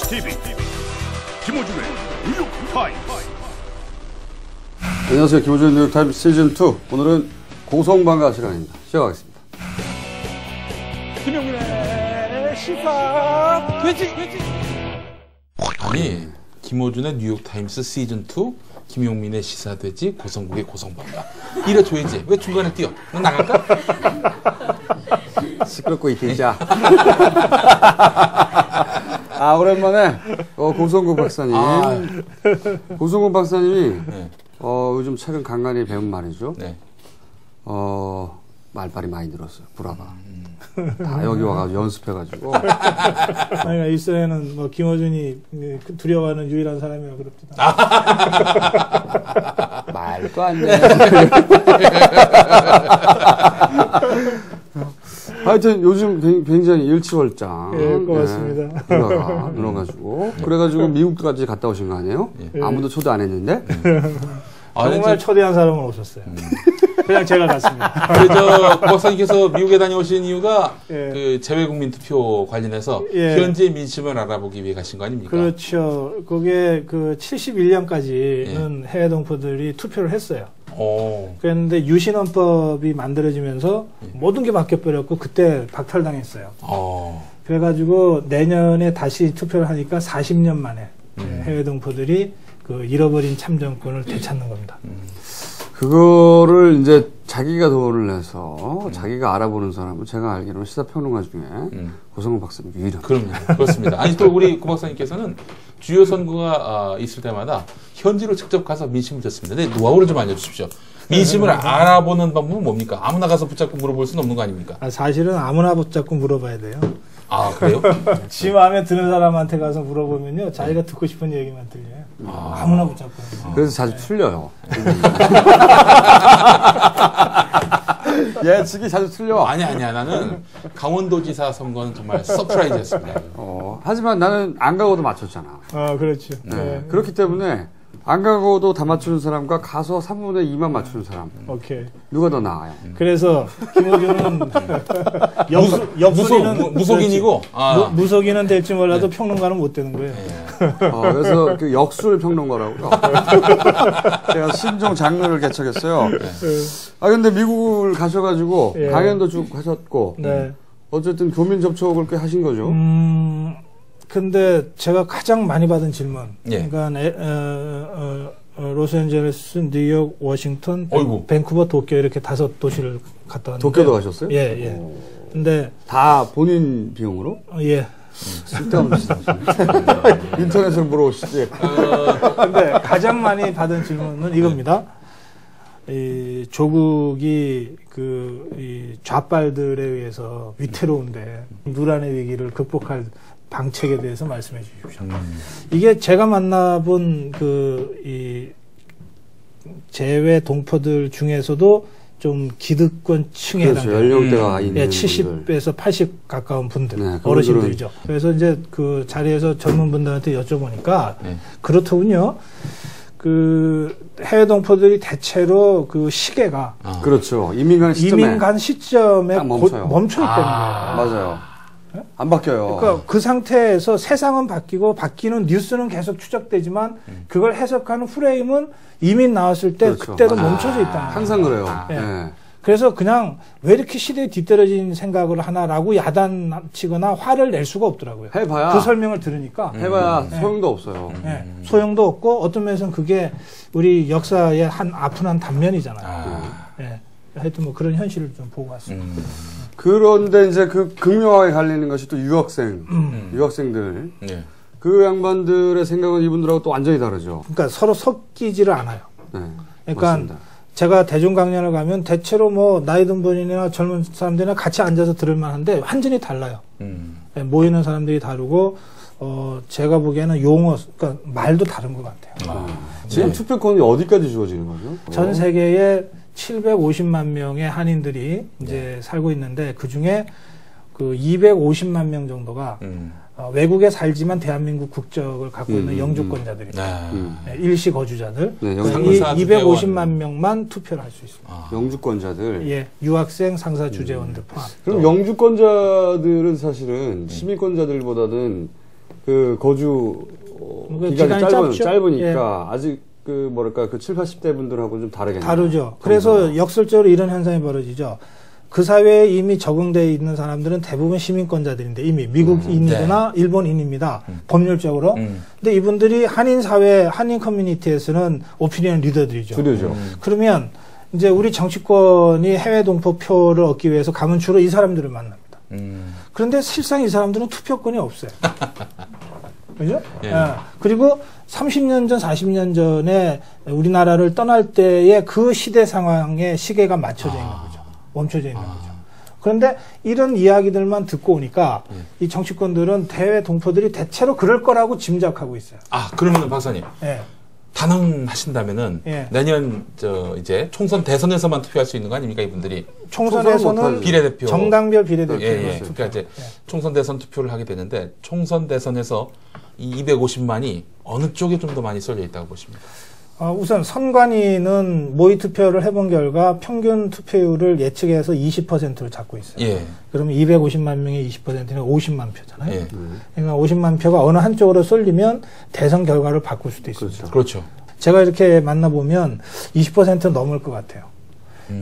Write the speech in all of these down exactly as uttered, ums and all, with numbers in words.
티비 김호준의 뉴욕 타임스. 안녕하세요. 김호준의 뉴욕 타임스 시즌 투. 오늘은 고성방가 시간입니다. 시작하겠습니다. 김용민의 시사 돼지 돼지. 아니 김호준의 뉴욕 타임스 시즌 투 김용민의 시사 돼지 고성국의 고성방가 이래 줘야지. 왜 중간에 뛰어? 너 나갈까? 시끄럽고 이기자. 아, 오랜만에 어, 고성국 박사님. 아. 고성국 박사님이 네. 어, 요즘 최근 간간히 배운 말이죠. 네. 어, 말빨이 많이 늘었어요. 불화가. 음. 다 여기 와가지고 연습해가지고. 아니, 일선에는 뭐 김호준이 두려워하는 유일한 사람이라고 그럽니다. 말도 안 돼. 하여튼 요즘 굉장히 일치월장. 예, 고맙습니다. 네, 불화가 늘어가지고. 그래가지고 미국까지 갔다 오신 거 아니에요? 예. 아무도 초대 안 했는데? 정말 아, 초대한 사람은 없었어요. 음. 그냥 제가 갔습니다. 그래서 박사님께서 미국에 다녀오신 이유가 예. 그 재외국민 투표 관련해서 예. 현재 민심을 알아보기 위해 가신 거 아닙니까? 그렇죠. 그게 그 칠십일 년까지는 예. 해외 동포들이 투표를 했어요. 오. 그런데 유신헌법이 만들어지면서 예. 모든 게 바뀌어버렸고 그때 박탈당했어요. 오. 그래가지고 내년에 다시 투표를 하니까 사십 년 만에 음. 해외 동포들이 그 잃어버린 참정권을 되찾는 겁니다. 음. 그거를 이제 자기가 돈을 내서 음. 자기가 알아보는 사람은 제가 알기로는 시사평론가 중에 음. 고성국 박사님 유일한. 그럼요. 그렇습니다. 아니 또 우리 고 박사님께서는 주요 선거가 어, 있을 때마다 현지로 직접 가서 민심을 듣습니다. 네, 노하우를 좀 알려주십시오. 민심을 알아보는 방법은 뭡니까? 아무나 가서 붙잡고 물어볼 수는 없는 거 아닙니까? 아, 사실은 아무나 붙잡고 물어봐야 돼요. 아, 그래요? 지 마음에 드는 사람한테 가서 물어보면요, 자기가 듣고 싶은 얘기만 들려요. 아. 아무나 붙잡고. 그래서 자주 네. 틀려요. 예측이 자주 틀려. 아니, 아니야. 나는 강원도지사 선거는 정말 서프라이즈였습니다. 어, 하지만 나는 안 가고도 맞췄잖아. 아, 그렇죠. 네. 네. 그렇기 때문에 안 가고도 다 맞추는 사람과 가서 삼분의 이만 맞추는 사람. 오케이. 누가 더 나아요? 그래서 김호준은 무속, 무속, 무속인이고 아. 무, 무속인은 될지 몰라도 네. 평론가는 못 되는 거예요. 네. 어, 그래서 그 역술 평론가라고요. 제가 신종 장르를 개척했어요. 네. 아 근데 미국을 가셔가지고 예. 강연도 쭉 하셨고 네. 어쨌든 교민 접촉을 꽤 하신 거죠. 음. 근데 제가 가장 많이 받은 질문, 예. 그러니까 에, 어, 어, 어, 로스앤젤레스, 뉴욕, 워싱턴, 어이구. 밴쿠버, 도쿄 이렇게 다섯 도시를 갔다 왔는데 도쿄도 가셨어요? 예, 예. 오. 근데 다 본인 비용으로? 어, 예. 쓸데없는 인터넷으로 물어보시지. 근데 가장 많이 받은 질문은 이겁니다. 이 조국이 그 이 좌빨들에 의해서 위태로운데 누란의 위기를 극복할 방책에 대해서 말씀해 주십시오. 음. 이게 제가 만나본 그, 이, 재외 동포들 중에서도 좀 기득권층에 그렇죠. 해당돼요. 연령대가 음. 있는 예, 칠십에서 팔십 가까운 분들, 네, 어르신들이죠. 그래서 이제 그 자리에서 젊은 분들한테 여쭤보니까 네. 그렇더군요. 그 해외 동포들이 대체로 그 시계가 아. 그렇죠. 이민 간 시점에 이민 간 시점에 멈춰요. 멈춰 있다는 아. 거예요. 맞아요. 안 바뀌어요. 그러니까 그 상태에서 세상은 바뀌고 바뀌는 뉴스는 계속 추적되지만 음. 그걸 해석하는 프레임은 이민 나왔을 때 그렇죠. 그때도 아. 멈춰져 있다는 거예요. 항상 그래요. 아. 네. 네. 그래서 그냥 왜 이렇게 시대에 뒤떨어진 생각을 하나라고 야단치거나 화를 낼 수가 없더라고요. 해봐야. 그 설명을 들으니까. 해봐야 네. 소용도 없어요. 네. 음. 소용도 없고 어떤 면에서는 그게 우리 역사의 한 아픈 한 단면이잖아요. 아. 네. 하여튼 뭐 그런 현실을 좀 보고 왔습니다. 음. 그런데 이제 그 극명하게 갈리는 것이 또 유학생, 음. 유학생들. 네. 그 양반들의 생각은 이분들하고 또 완전히 다르죠. 그러니까 서로 섞이지를 않아요. 네. 그러니까 맞습니다. 제가 대중 강연을 가면 대체로 뭐 나이 든 분이나 젊은 사람들이나 같이 앉아서 들을 만한데 완전히 달라요. 음. 네, 모이는 사람들이 다르고 어 제가 보기에는 용어, 그러니까 말도 다른 것 같아요. 아. 지금 네. 투표권이 어디까지 주어지는 거죠? 전 세계에 칠백오십만 명의 한인들이 이제 네. 살고 있는데 그 중에 그 이백오십만 명 정도가 음. 어, 외국에 살지만 대한민국 국적을 갖고 음, 있는 영주권자들이죠. 음. 네, 일시 거주자들. 네, 이 이백오십만 명만 투표를 할 수 있습니다. 아. 영주권자들. 예, 유학생, 상사, 주재원들 음. 포함. 그럼 영주권자들은 사실은 시민권자들보다는 그 거주 어, 그 기간이, 기간이 짧은, 짧죠? 짧으니까 예. 아직 그 뭐랄까 그 칠십, 팔십 대 분들하고 좀 다르겠네요. 다르죠. 그래서 정상. 역설적으로 이런 현상이 벌어지죠. 그 사회에 이미 적응되어 있는 사람들은 대부분 시민권자들인데 이미 미국인이거나 음, 네. 일본인입니다. 음. 법률적으로. 음. 근데 이분들이 한인 사회, 한인 커뮤니티에서는 오피니언 리더들이죠. 주류죠. 음. 그러면 이제 우리 정치권이 해외 동포표를 얻기 위해서 가면 주로 이 사람들을 만납니다. 음. 그런데 실상 이 사람들은 투표권이 없어요. 그죠? 예. 예. 그리고 삼십 년 전, 사십 년 전에 우리나라를 떠날 때의 그 시대 상황에 시계가 맞춰져 있는 거죠. 멈춰져 있는 아. 거죠. 그런데 이런 이야기들만 듣고 오니까 예. 이 정치권들은 대외 동포들이 대체로 그럴 거라고 짐작하고 있어요. 아, 그러면 박사님. 예. 단언하신다면은 예. 내년 저 이제 총선 대선에서만 투표할 수 있는 거 아닙니까 이분들이? 총선에서는 비례대표 정당별 비례대표. 예, 예. 그러니까 이제 예. 총선 대선 투표를 하게 되는데 총선 대선에서 이 이백오십만이 어느 쪽에 좀 더 많이 쏠려 있다고 보십니까? 어, 우선 선관위는 모의 투표를 해본 결과 평균 투표율을 예측해서 이십 퍼센트를 잡고 있어요. 예. 그러면 이백오십만 명의 이십 퍼센트는 오십만 표잖아요. 예. 그러니까 오십만 표가 어느 한쪽으로 쏠리면 대선 결과를 바꿀 수도 있습니다. 그렇죠. 그렇죠. 제가 이렇게 만나보면 이십 퍼센트 넘을 것 같아요. 음.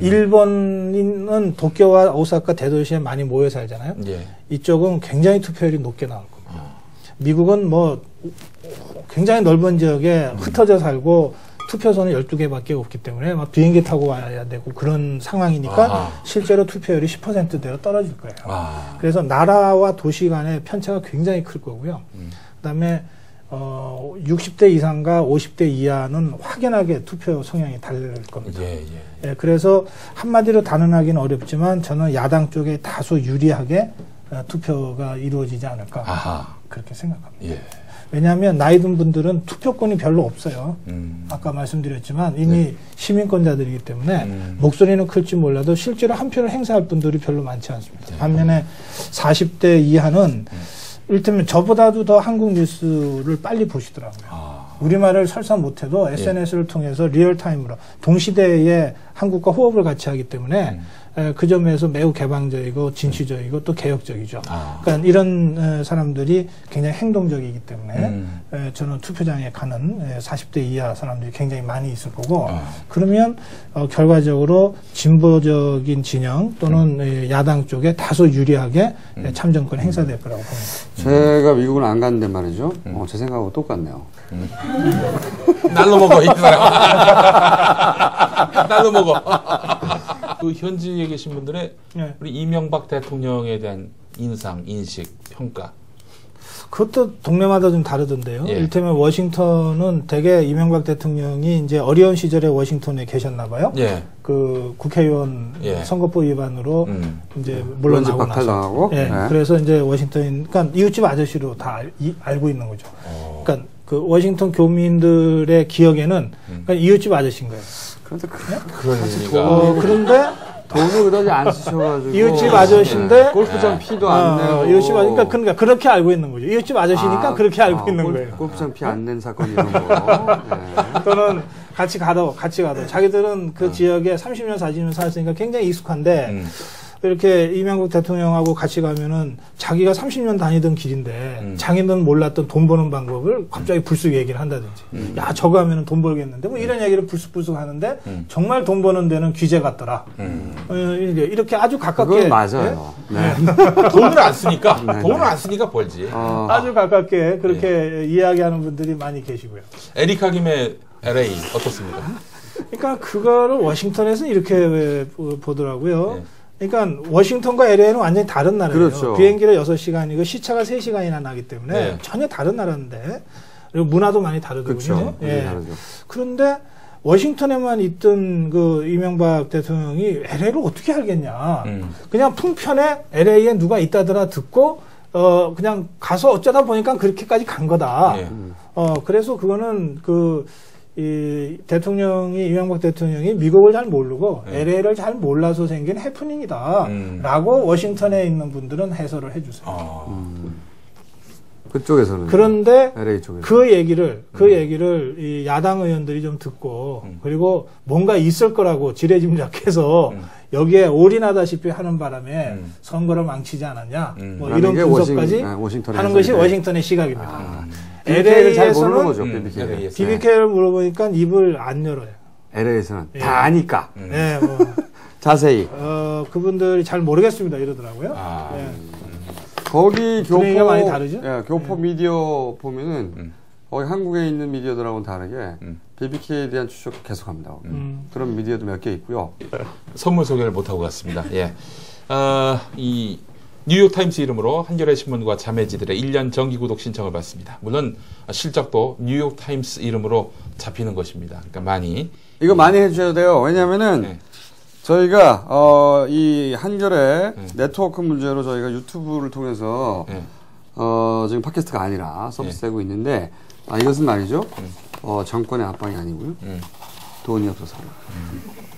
일본은 도쿄와 오사카 대도시에 많이 모여 살잖아요. 예. 이쪽은 굉장히 투표율이 높게 나올 겁니다. 어. 미국은 뭐 굉장히 넓은 지역에 음. 흩어져 살고 투표소는 열두 개밖에 없기 때문에 막 비행기 타고 와야 되고 그런 상황이니까 아하. 실제로 투표율이 십 퍼센트대로 떨어질 거예요. 아. 그래서 나라와 도시 간의 편차가 굉장히 클 거고요. 음. 그다음에 어, 육십 대 이상과 오십 대 이하는 확연하게 투표 성향이 다를 겁니다. 예, 예. 예, 그래서 한마디로 단언하기는 어렵지만 저는 야당 쪽에 다소 유리하게 어, 투표가 이루어지지 않을까 아하. 그렇게 생각합니다. 예. 왜냐하면 나이 든 분들은 투표권이 별로 없어요. 음. 아까 말씀드렸지만 이미 네. 시민권자들이기 때문에 음. 목소리는 클지 몰라도 실제로 한 표를 행사할 분들이 별로 많지 않습니다. 네. 반면에 사십 대 이하는 음. 이를테면 저보다도 더 한국 뉴스를 빨리 보시더라고요. 아. 우리말을 설사 못해도 에스엔에스를 예. 통해서 리얼타임으로 동시대에 한국과 호흡을 같이 하기 때문에 음. 에, 그 점에서 매우 개방적이고 진취적이고 또 개혁적이죠. 아. 그러니까 이런 에, 사람들이 굉장히 행동적이기 때문에 음. 에, 저는 투표장에 가는 에, 사십 대 이하 사람들이 굉장히 많이 있을 거고 아. 그러면 어, 결과적으로 진보적인 진영 또는 음. 에, 야당 쪽에 다소 유리하게 음. 에, 참정권 행사될 거라고 봅니다. 제가 미국은 안 갔는데 말이죠. 음. 어, 제 생각하고 똑같네요. 음. 날로 먹어 이 사람. 날로 먹어. 그 현지에 계신 분들의 네. 우리 이명박 대통령에 대한 인상, 인식, 평가. 그것도 동네마다 좀 다르던데요. 예. 이를테면 워싱턴은 되게 이명박 대통령이 이제 어려운 시절에 워싱턴에 계셨나 봐요. 예. 그 국회의원 예. 선거법 위반으로 음. 이제 물러나고 나서. 박탈당하고. 예. 네. 그래서 이제 워싱턴, 그러니까 이웃집 아저씨로 다 알, 이, 알고 있는 거죠. 오. 그러니까 그 워싱턴 교민들의 기억에는 음. 그러니까 이웃집 아저씨인 거예요. 그런데 그, 네? 그런 의미가. 어, 그런데 돈을 그다지 안 쓰셔가지고 이웃집 아저씨인데 네. 골프장 피도 안 내고 어, 이웃집 아저씨니까 그러니까 그렇게 알고 있는 거죠. 이웃집 아저씨니까 아, 그렇게 알고 아, 있는 골, 거예요. 골프장 피 안 낸 사건 이런 거. 네. 또는 같이 가도 같이 가도 자기들은 그 음. 지역에 삼십 년 사십 년 살았으니까 굉장히 익숙한데 음. 이렇게 이명박 대통령하고 같이 가면은 자기가 삼십 년 다니던 길인데 음. 자기는 몰랐던 돈 버는 방법을 갑자기 불쑥 얘기를 한다든지 음. 야 저거 하면은 돈 벌겠는데 뭐 이런 얘기를 불쑥불쑥 하는데 음. 정말 돈 버는 데는 귀재 같더라. 음. 어, 이렇게 아주 가깝게 그건 맞아요. 네? 네. 돈을 안 쓰니까 네, 돈을 네. 안 쓰니까 벌지. 어. 아주 가깝게 그렇게 이야기하는 분들이 많이 계시고요. 에리카 김의 엘에이 어떻습니까? 그러니까 그거를 워싱턴에서는 이렇게 보더라고요. 네. 그러니까 워싱턴과 엘에이는 완전히 다른 나라예요. 그렇죠. 비행기로 여섯 시간이고 시차가 세 시간이나 나기 때문에 네. 전혀 다른 나라인데 그리고 문화도 많이 다르거든요. 그렇죠. 예. 다르죠. 그런데 워싱턴에만 있던 그 이명박 대통령이 엘에이를 어떻게 알겠냐. 음. 그냥 풍편에 엘에이에 누가 있다더라 듣고 어 그냥 가서 어쩌다 보니까 그렇게까지 간 거다. 예. 어 그래서 그거는 그 이 대통령이 이명박 대통령이 미국을 잘 모르고 네. 엘에이를 잘 몰라서 생긴 해프닝이다. 음. 라고 워싱턴에 있는 분들은 해설을 해주세요. 어. 음. 그쪽에서는. 그런데 엘에이 쪽에서. 그 얘기를 그 음. 얘기를 이 야당 의원들이 좀 듣고 음. 그리고 뭔가 있을 거라고 지레짐작해서 음. 여기에 올인하다시피 하는 바람에 음. 선거를 망치지 않았냐. 음. 뭐 이런 분석까지 워싱, 아, 하는 것이 워싱턴의 시각입니다. 아. 엘에이를 잘 모르는 거죠. 음. 비비케이. 비비케이를 물어보니까 입을 안 열어요. 엘에이에서는 예. 다 아니까. 음. 네, 뭐. 자세히. 어, 그분들이 잘 모르겠습니다. 이러더라고요. 아. 네. 거기 교포, 많이 다르죠? 예, 교포 네. 미디어 보면은 음. 거기 한국에 있는 미디어들하고는 다르게 음. 비비케이에 대한 추적 계속합니다. 음. 그런 미디어도 몇 개 있고요. 선물 소개를 못하고 갔습니다. 예. 어, 이 뉴욕타임스 이름으로 한겨레 신문과 자매지들의 일 년 정기 구독 신청을 받습니다. 물론 실적도 뉴욕타임스 이름으로 잡히는 것입니다. 그러니까 많이. 이거 많이 해주셔야 돼요. 왜냐면은 네. 저희가 어, 이 한겨레 네. 네트워크 문제로 저희가 유튜브를 통해서 네. 어, 지금 팟캐스트가 아니라 서비스되고 네. 있는데 아, 이것은 말이죠. 네. 어, 정권의 압박이 아니고요. 네. 돈이 없어서. 음.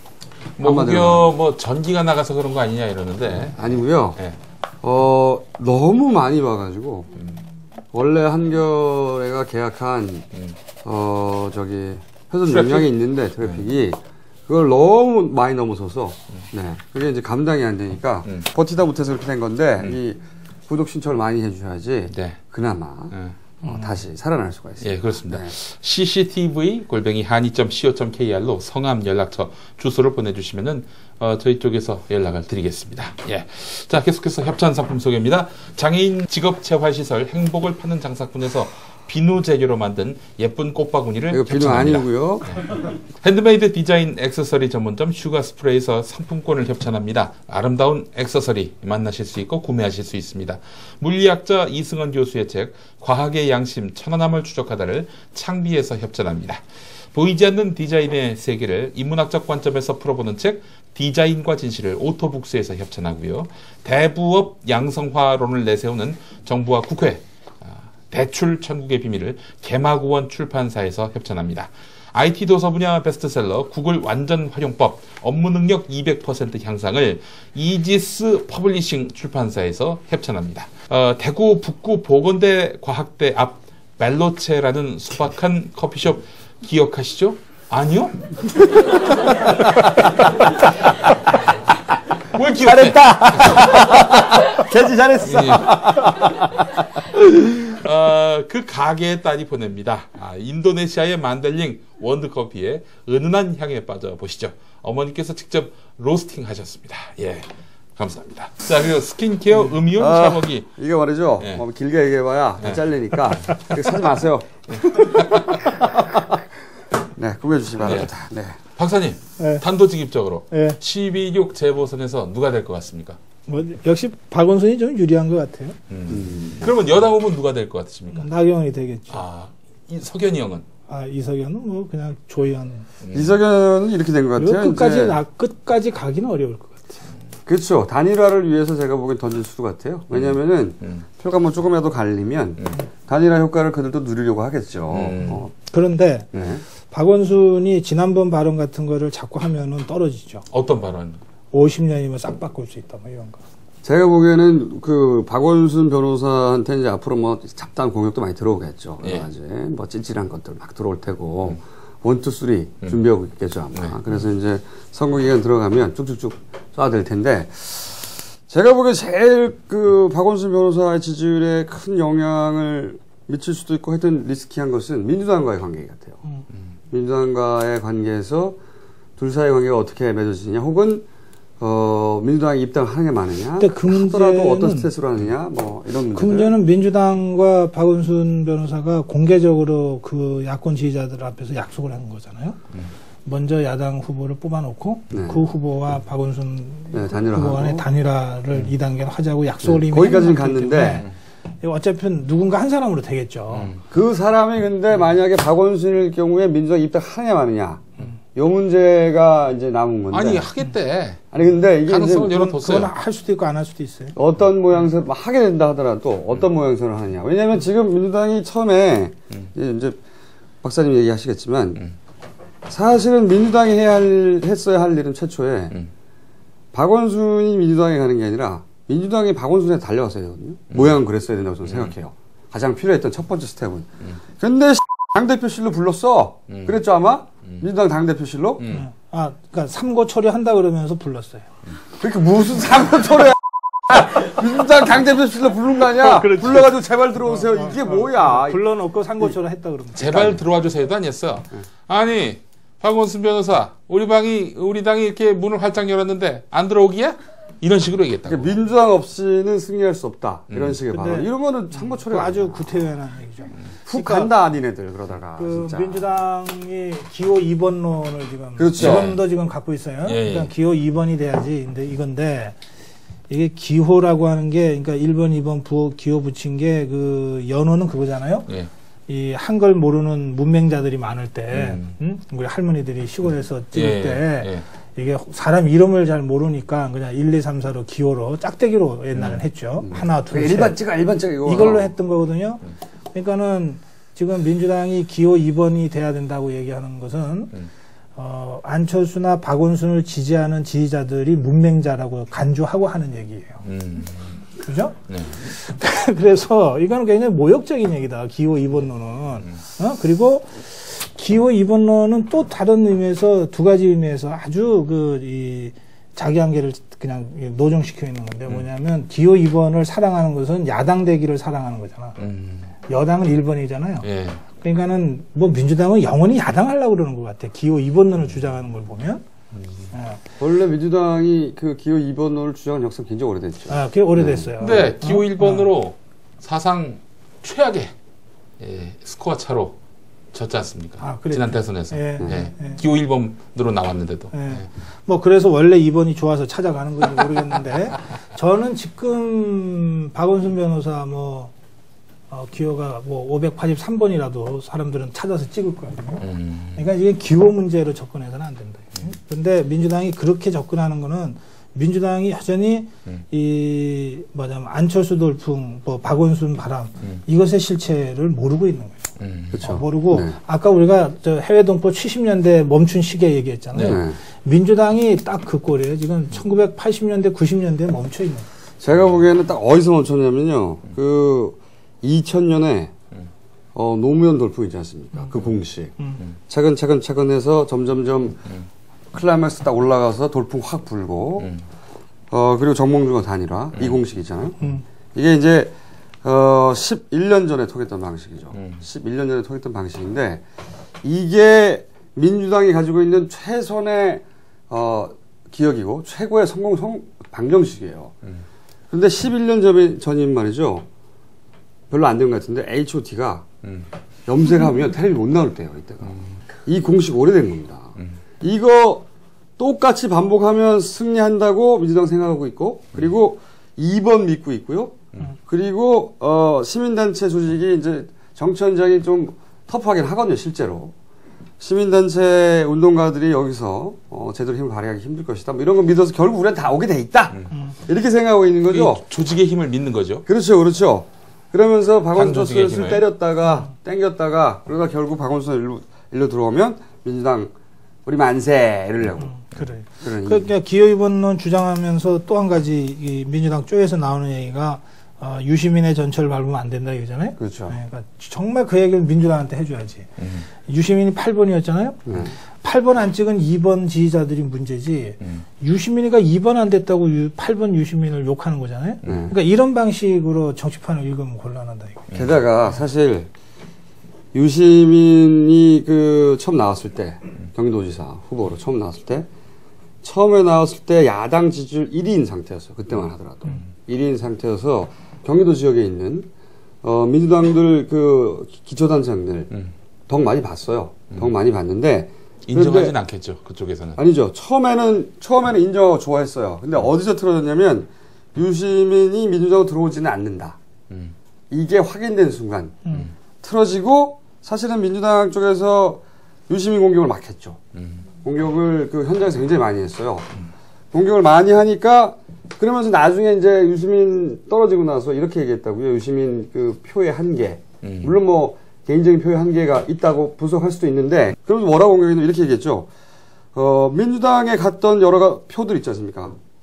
뭐 그게 뭐 전기가 나가서 그런 거 아니냐 이러는데 아니고요. 네. 어, 너무 많이 봐가지고 음. 원래 한겨레가 계약한 음. 어, 저기 회선 용량이 있는데 트래픽이 네. 그걸 너무 많이 넘어서서 음. 네. 그게 이제 감당이 안 되니까 음. 버티다 못해서 그렇게 된 건데 음. 이 구독 신청을 많이 해주셔야지 네. 그나마 네. 어, 다시 살아날 수가 있어요. 예, 그렇습니다. 네. 씨씨티비 골뱅이 한이 점 씨오 점 케이알로 성함, 연락처, 주소를 보내주시면은 어, 저희 쪽에서 연락을 드리겠습니다. 예. 자, 계속해서 협찬 상품 소개입니다. 장애인 직업 재활시설 행복을 파는 장사꾼에서 비누 재료로 만든 예쁜 꽃바구니를 이거 비누 아니고요. 네. 핸드메이드 디자인 액세서리 전문점 슈가 스프레이에서 상품권을 협찬합니다. 아름다운 액세서리 만나실 수 있고 구매하실 수 있습니다. 물리학자 이승원 교수의 책 과학의 양심 천안함을 추적하다를 창비해서 협찬합니다. 보이지 않는 디자인의 세계를 인문학적 관점에서 풀어보는 책 디자인과 진실을 오토북스에서 협찬하고요. 대부업 양성화론을 내세우는 정부와 국회 대출 천국의 비밀을 개마구원 출판사에서 협찬합니다. 아이티 도서 분야 베스트셀러 구글 완전 활용법 업무 능력 이백 퍼센트 향상을 이지스 퍼블리싱 출판사에서 협찬합니다. 어, 대구 북구 보건대 과학대 앞 멜로체라는 소박한 커피숍 기억하시죠? 아니요? 뭘 기억해? 잘했다! 개지 잘했어! 예. 어, 그 가게의 딸이 보냅니다. 아, 인도네시아의 만델링 원두커피의 은은한 향에 빠져보시죠. 어머니께서 직접 로스팅 하셨습니다. 예. 감사합니다. 자, 그리고 스킨케어 음이온 아, 샤워기. 이거 말이죠. 예. 뭐 길게 얘기해봐야 다 예. 잘리니까. 사지 마세요. 네, 구매해 주시기 바랍니다. 네. 네. 박사님, 네. 단도직입적으로 네. 십이육 재보선에서 누가 될 것 같습니까? 뭐 역시 박원순이 좀 유리한 것 같아요. 음. 음. 그러면 여당 후보는 누가 될 것 같으십니까? 나경원이 되겠죠. 아, 이, 석연이 형은? 아, 이석연은 뭐 그냥 조연. 음. 이석연은 이렇게 된 것 같아요. 끝까지 나, 끝까지 가기는 어려울 것 같아요. 그렇죠. 단일화를 위해서 제가 보기엔 던질 수도 같아요. 왜냐면은 음. 표가 뭐 조금이라도 갈리면 음. 단일화 효과를 그들도 누리려고 하겠죠. 음. 어. 그런데 네. 박원순이 지난번 발언 같은 거를 자꾸 하면은 떨어지죠. 어떤 발언? 오십 년이면 싹 바꿀 수 있다, 뭐 이런 거. 제가 보기에는 그 박원순 변호사한테 이제 앞으로 뭐 잡다한 공격도 많이 들어오겠죠. 여러 가지 예. 뭐 찌질한 것들 막 들어올 테고 음. 원투 쓰리 음. 준비하고 있겠죠 아마. 네. 그래서 이제 선거 기간 들어가면 쭉쭉쭉 쏴야 텐데 제가 보기에 제일 그 박원순 변호사의 지지율에 큰 영향을 미칠 수도 있고 하여튼 리스키한 것은 민주당과의 관계 같아요. 음. 민주당과의 관계에서 둘 사이의 관계가 어떻게 맺어지느냐 혹은 어, 민주당이 입당하는 게 많으냐 그 하더라도 어떤 스트레스로 하느냐 뭐 이런 문제들. 그 문제는 민주당과 박원순 변호사가 공개적으로 그 야권 지지자들 앞에서 약속을 하는 거잖아요. 음. 먼저 야당 후보를 뽑아놓고 네. 그 후보와 박원순 네, 후보 간의 단일화를 음. 이 단계로 하자고 약속을 네, 거기까지는 갔는데 어차피 누군가 한 사람으로 되겠죠. 음. 그 사람이 근데 만약에 박원순일 경우에 민주당 입당하느냐 마느냐 음. 요 문제가 이제 남은 건데. 아니 하겠대. 아니 근데 이게 가능성을 열어뒀어요. 그건 할 수도 있고 안 할 수도 있어요. 어떤 모양새로 하게 된다 하더라도 어떤 음. 모양새로 하느냐. 왜냐하면 지금 민주당이 처음에 음. 이제 박사님 얘기하시겠지만 음. 사실은 민주당이 해야 할 했어야 할 일은 최초에 음. 박원순이 민주당에 가는 게 아니라 민주당이 박원순에 달려갔어야 되거든요. 음. 모양은 그랬어야 된다고 저는 음. 생각해요. 가장 필요했던 첫 번째 스텝은. 음. 근데 당대표실로 불렀어. 음. 그랬죠 아마? 음. 민주당 당대표실로? 음. 아, 그러니까 삼고 처리한다 그러면서 불렀어요. 그러니까 무슨 삼고 처리야? 민주당 당대표실로 부른 거 아니야? 불러가지고 제발 들어오세요. 어, 어, 이게 어, 뭐야? 어, 불러놓고 삼고 처리 했다 그러면. 제발 들어와 주세요도 아니었어. 네. 아니 박원순 변호사, 우리 방이 우리 당이 이렇게 문을 활짝 열었는데 안 들어오기야? 이런 식으로 얘기했다. 그러니까 민주당 없이는 승리할 수 없다. 이런 음. 식의 발언. 이런 거는 삼고 처리 아주 구태연한 얘기죠. 훅 그러니까 간다 니네들 그러다가. 그 진짜. 민주당이 기호 이 번론을 지금 그렇죠. 지금도 지금 갖고 있어요. 예, 예. 그러니까 기호 이 번이 돼야지. 근데 이건데 이게 기호라고 하는 게 그러니까 일 번, 이 번 부 기호 붙인 게 그 연호는 그거잖아요. 예. 이 한글 모르는 문맹자들이 많을 때, 음. 음? 우리 할머니들이 시골에서 찍을 예, 때. 예. 이게 사람 이름을 잘 모르니까 그냥 일, 이, 삼, 사로 기호로 짝대기로 옛날엔 음. 했죠. 음. 하나, 둘, 셋. 일 번 찍어, 일 번 찍어 이거. 이걸로 했던 거거든요. 음. 그러니까는 지금 민주당이 기호 이 번이 돼야 된다고 얘기하는 것은 음. 어, 안철수나 박원순을 지지하는 지지자들이 문맹자라고 간주하고 하는 얘기예요. 음. 그죠? 네. 그래서 이거는 굉장히 모욕적인 얘기다. 기호 이 번론은. 음. 어? 그리고 기호 이 번론은 또 다른 의미에서 두 가지 의미에서 아주 그 이 자기 한계를 그냥 노정시켜 있는 건데 뭐냐면 기호 이 번을 사랑하는 것은 야당 되기를 사랑하는 거잖아. 음. 여당은 일 번이잖아요. 예. 그러니까는 뭐 민주당은 영원히 야당하려고 그러는 것 같아. 기호 이 번론을 주장하는 걸 보면. 음. 예. 원래 민주당이 그 기호 이 번론을 주장한 역사가 굉장히 오래됐죠. 아, 꽤 오래됐어요. 네. 근데 기호 일 번으로 어. 사상 최악의 예, 스코어 차로 졌지 않습니까? 아, 지난 대선에서. 예, 예. 예. 기호 일 번으로 나왔는데도. 예. 예. 뭐 그래서 원래 이 번이 좋아서 찾아가는 건지 모르겠는데 저는 지금 박원순 변호사 뭐 어, 기호가 뭐 오백팔십삼 번이라도 사람들은 찾아서 찍을 거거든요. 음. 그러니까 이게 기호 문제로 접근해서는 안 된다. 그런데 음. 민주당이 그렇게 접근하는 거는 민주당이 여전히 음. 이 뭐냐면 안철수 돌풍, 뭐 박원순 바람 음. 이것의 실체를 모르고 있는 거예요. 음. 그렇죠. 어, 모르고 네. 아까 우리가 저 해외 동포 칠십 년대 멈춘 시기에 얘기했잖아요. 네. 민주당이 딱 그 꼴이에요. 지금 천구백팔십 년대, 구십 년대에 멈춰 있는 거예요. 제가 보기에는 딱 어디서 멈췄냐면요. 음. 그 이천 년에 음. 어, 노무현 돌풍 있지 않습니까? 음. 그 공식. 음. 차근차근 차근해서 점점점 음. 클라이맥스 딱 올라가서 돌풍 확 불고 음. 어 그리고 정몽준과 단일화 음. 이 공식 있잖아요. 음. 이게 이제 어 십일 년 전에 통했던 방식이죠. 음. 십일 년 전에 통했던 방식인데 이게 민주당이 가지고 있는 최선의 어 기억이고 최고의 성공 성 방정식이에요. 음. 그런데 십일 년 전, 전인 말이죠. 별로 안 된 것 같은데 에이치 오 티가 음. 염색하면 텔레비 못 나올 때요. 이때가. 음. 이 공식 오래된 겁니다. 음. 이거 똑같이 반복하면 승리한다고 민주당 생각하고 있고 그리고 이 번 믿고 있고요. 음. 그리고 어, 시민단체 조직이 이제 정치 현장이 좀 터프하긴 하거든요. 실제로. 시민단체 운동가들이 여기서 어, 제대로 힘을 발휘하기 힘들 것이다. 뭐 이런 거 믿어서 결국 우리는 다 오게 돼 있다. 음. 이렇게 생각하고 있는 거죠. 조직의 힘을 믿는 거죠. 그렇죠. 그렇죠. 그러면서 박원순 술 때렸다가 땡겼다가 그러다 결국 박원순 일로, 일로 들어오면 민주당 우리 만세 이러려고. 음, 그래. 그러니까 기호 이 번론 주장하면서 또 한 가지 이 민주당 쪽에서 나오는 얘기가 어, 유시민의 전철을 밟으면 안 된다 이거잖아요. 그렇죠. 네, 그러니까 정말 그 얘기를 민주당한테 해줘야지. 음. 유시민이 팔 번이었잖아요. 음. 팔 번 안 찍은 이 번 지지자들이 문제지. 음. 유시민이가 이 번 안 됐다고 유, 팔 번 유시민을 욕하는 거잖아요. 음. 그러니까 이런 방식으로 정치판을 읽으면 곤란하다 이거. 게다가 사실 유시민이 그 처음 나왔을 때 경기도지사 후보로 처음 나왔을 때 처음에 나왔을 때 야당 지지율 일 위인 상태였어요. 그때만 하더라도 음. 일 위인 상태여서 경기도 지역에 있는 어, 민주당들 그 기초단체장들 음. 덕 많이 봤어요. 음. 덕 많이 봤는데 인정하진 않겠죠. 그쪽에서는. 아니죠. 처음에는 처음에는 인정하고 좋아했어요. 근데 어디서 틀어졌냐면 유시민이 민주당으로 들어오지는 않는다. 음. 이게 확인된 순간 음. 틀어지고 사실은 민주당 쪽에서 유시민 공격을 막 했죠. 음. 공격을 그 현장에서 굉장히 많이 했어요. 음. 공격을 많이 하니까 그러면서 나중에 이제 유시민 떨어지고 나서 이렇게 얘기했다고요. 유시민 그 표의 한계. 음. 물론 뭐 개인적인 표의 한계가 있다고 분석할 수도 있는데 그러면서 뭐라고 공격했냐면 이렇게 얘기했죠. 어, 민주당에 갔던 여러 표들 있지 않습니까?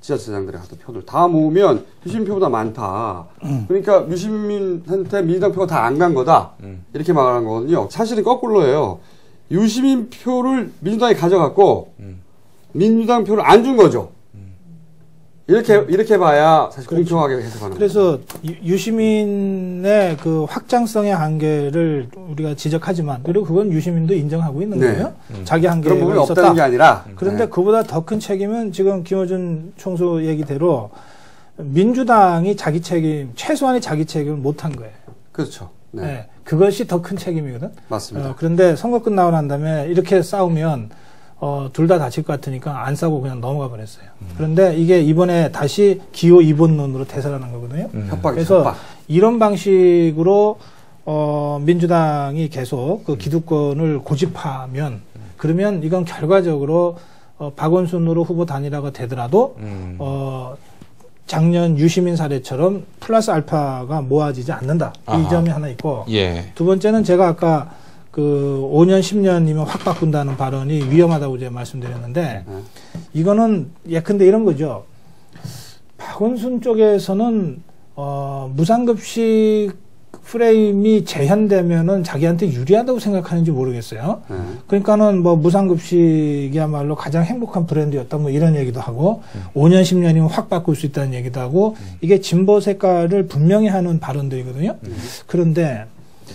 지자체장들의 하던 표들 다 모으면 유시민 표보다 많다. 음. 그러니까 유시민한테 민주당 표가 다 안 간 거다. 음. 이렇게 말하는 거거든요. 사실은 거꾸로예요. 유시민 표를 민주당이 가져갔고 음. 민주당 표를 안 준 거죠. 이렇게, 이렇게 봐야 사실 그렇죠. 공평하게 해석하는 그래서 유, 유시민의 그 확장성의 한계를 우리가 지적하지만, 그리고 그건 유시민도 인정하고 있는 네. 거예요. 음. 자기 한계가 그런 부분이 있었다. 없다는 게 아니라. 그런데 네. 그보다 더 큰 책임은 지금 김어준 총수 얘기대로 민주당이 자기 책임, 최소한의 자기 책임을 못한 거예요. 그렇죠. 네. 네. 그것이 더 큰 책임이거든. 맞습니다. 어, 그런데 선거 끝나고 난 다음에 이렇게 싸우면 어, 둘 다 다칠 것 같으니까 안 싸고 그냥 넘어가 버렸어요. 음. 그런데 이게 이번에 다시 기호 이 번론으로 대설하는 거거든요. 음. 협박이죠, 그래서 협박. 이런 방식으로 어, 민주당이 계속 그 기득권을 고집하면 그러면 이건 결과적으로 어, 박원순으로 후보 단일화가 되더라도 음. 어, 작년 유시민 사례처럼 플러스 알파가 모아지지 않는다. 아하. 이 점이 하나 있고 예. 두 번째는 제가 아까 그 오 년, 십 년이면 확 바꾼다는 발언이 위험하다고 제가 말씀드렸는데 음. 이거는 예컨대 이런 거죠. 박원순 쪽에서는 어, 무상급식 프레임이 재현되면은 자기한테 유리하다고 생각하는지 모르겠어요. 음. 그러니까는 뭐 무상급식이야말로 가장 행복한 브랜드였다 뭐 이런 얘기도 하고 음. 오 년, 십 년이면 확 바꿀 수 있다는 얘기도 하고 음. 이게 진보 색깔을 분명히 하는 발언들이거든요. 음. 그런데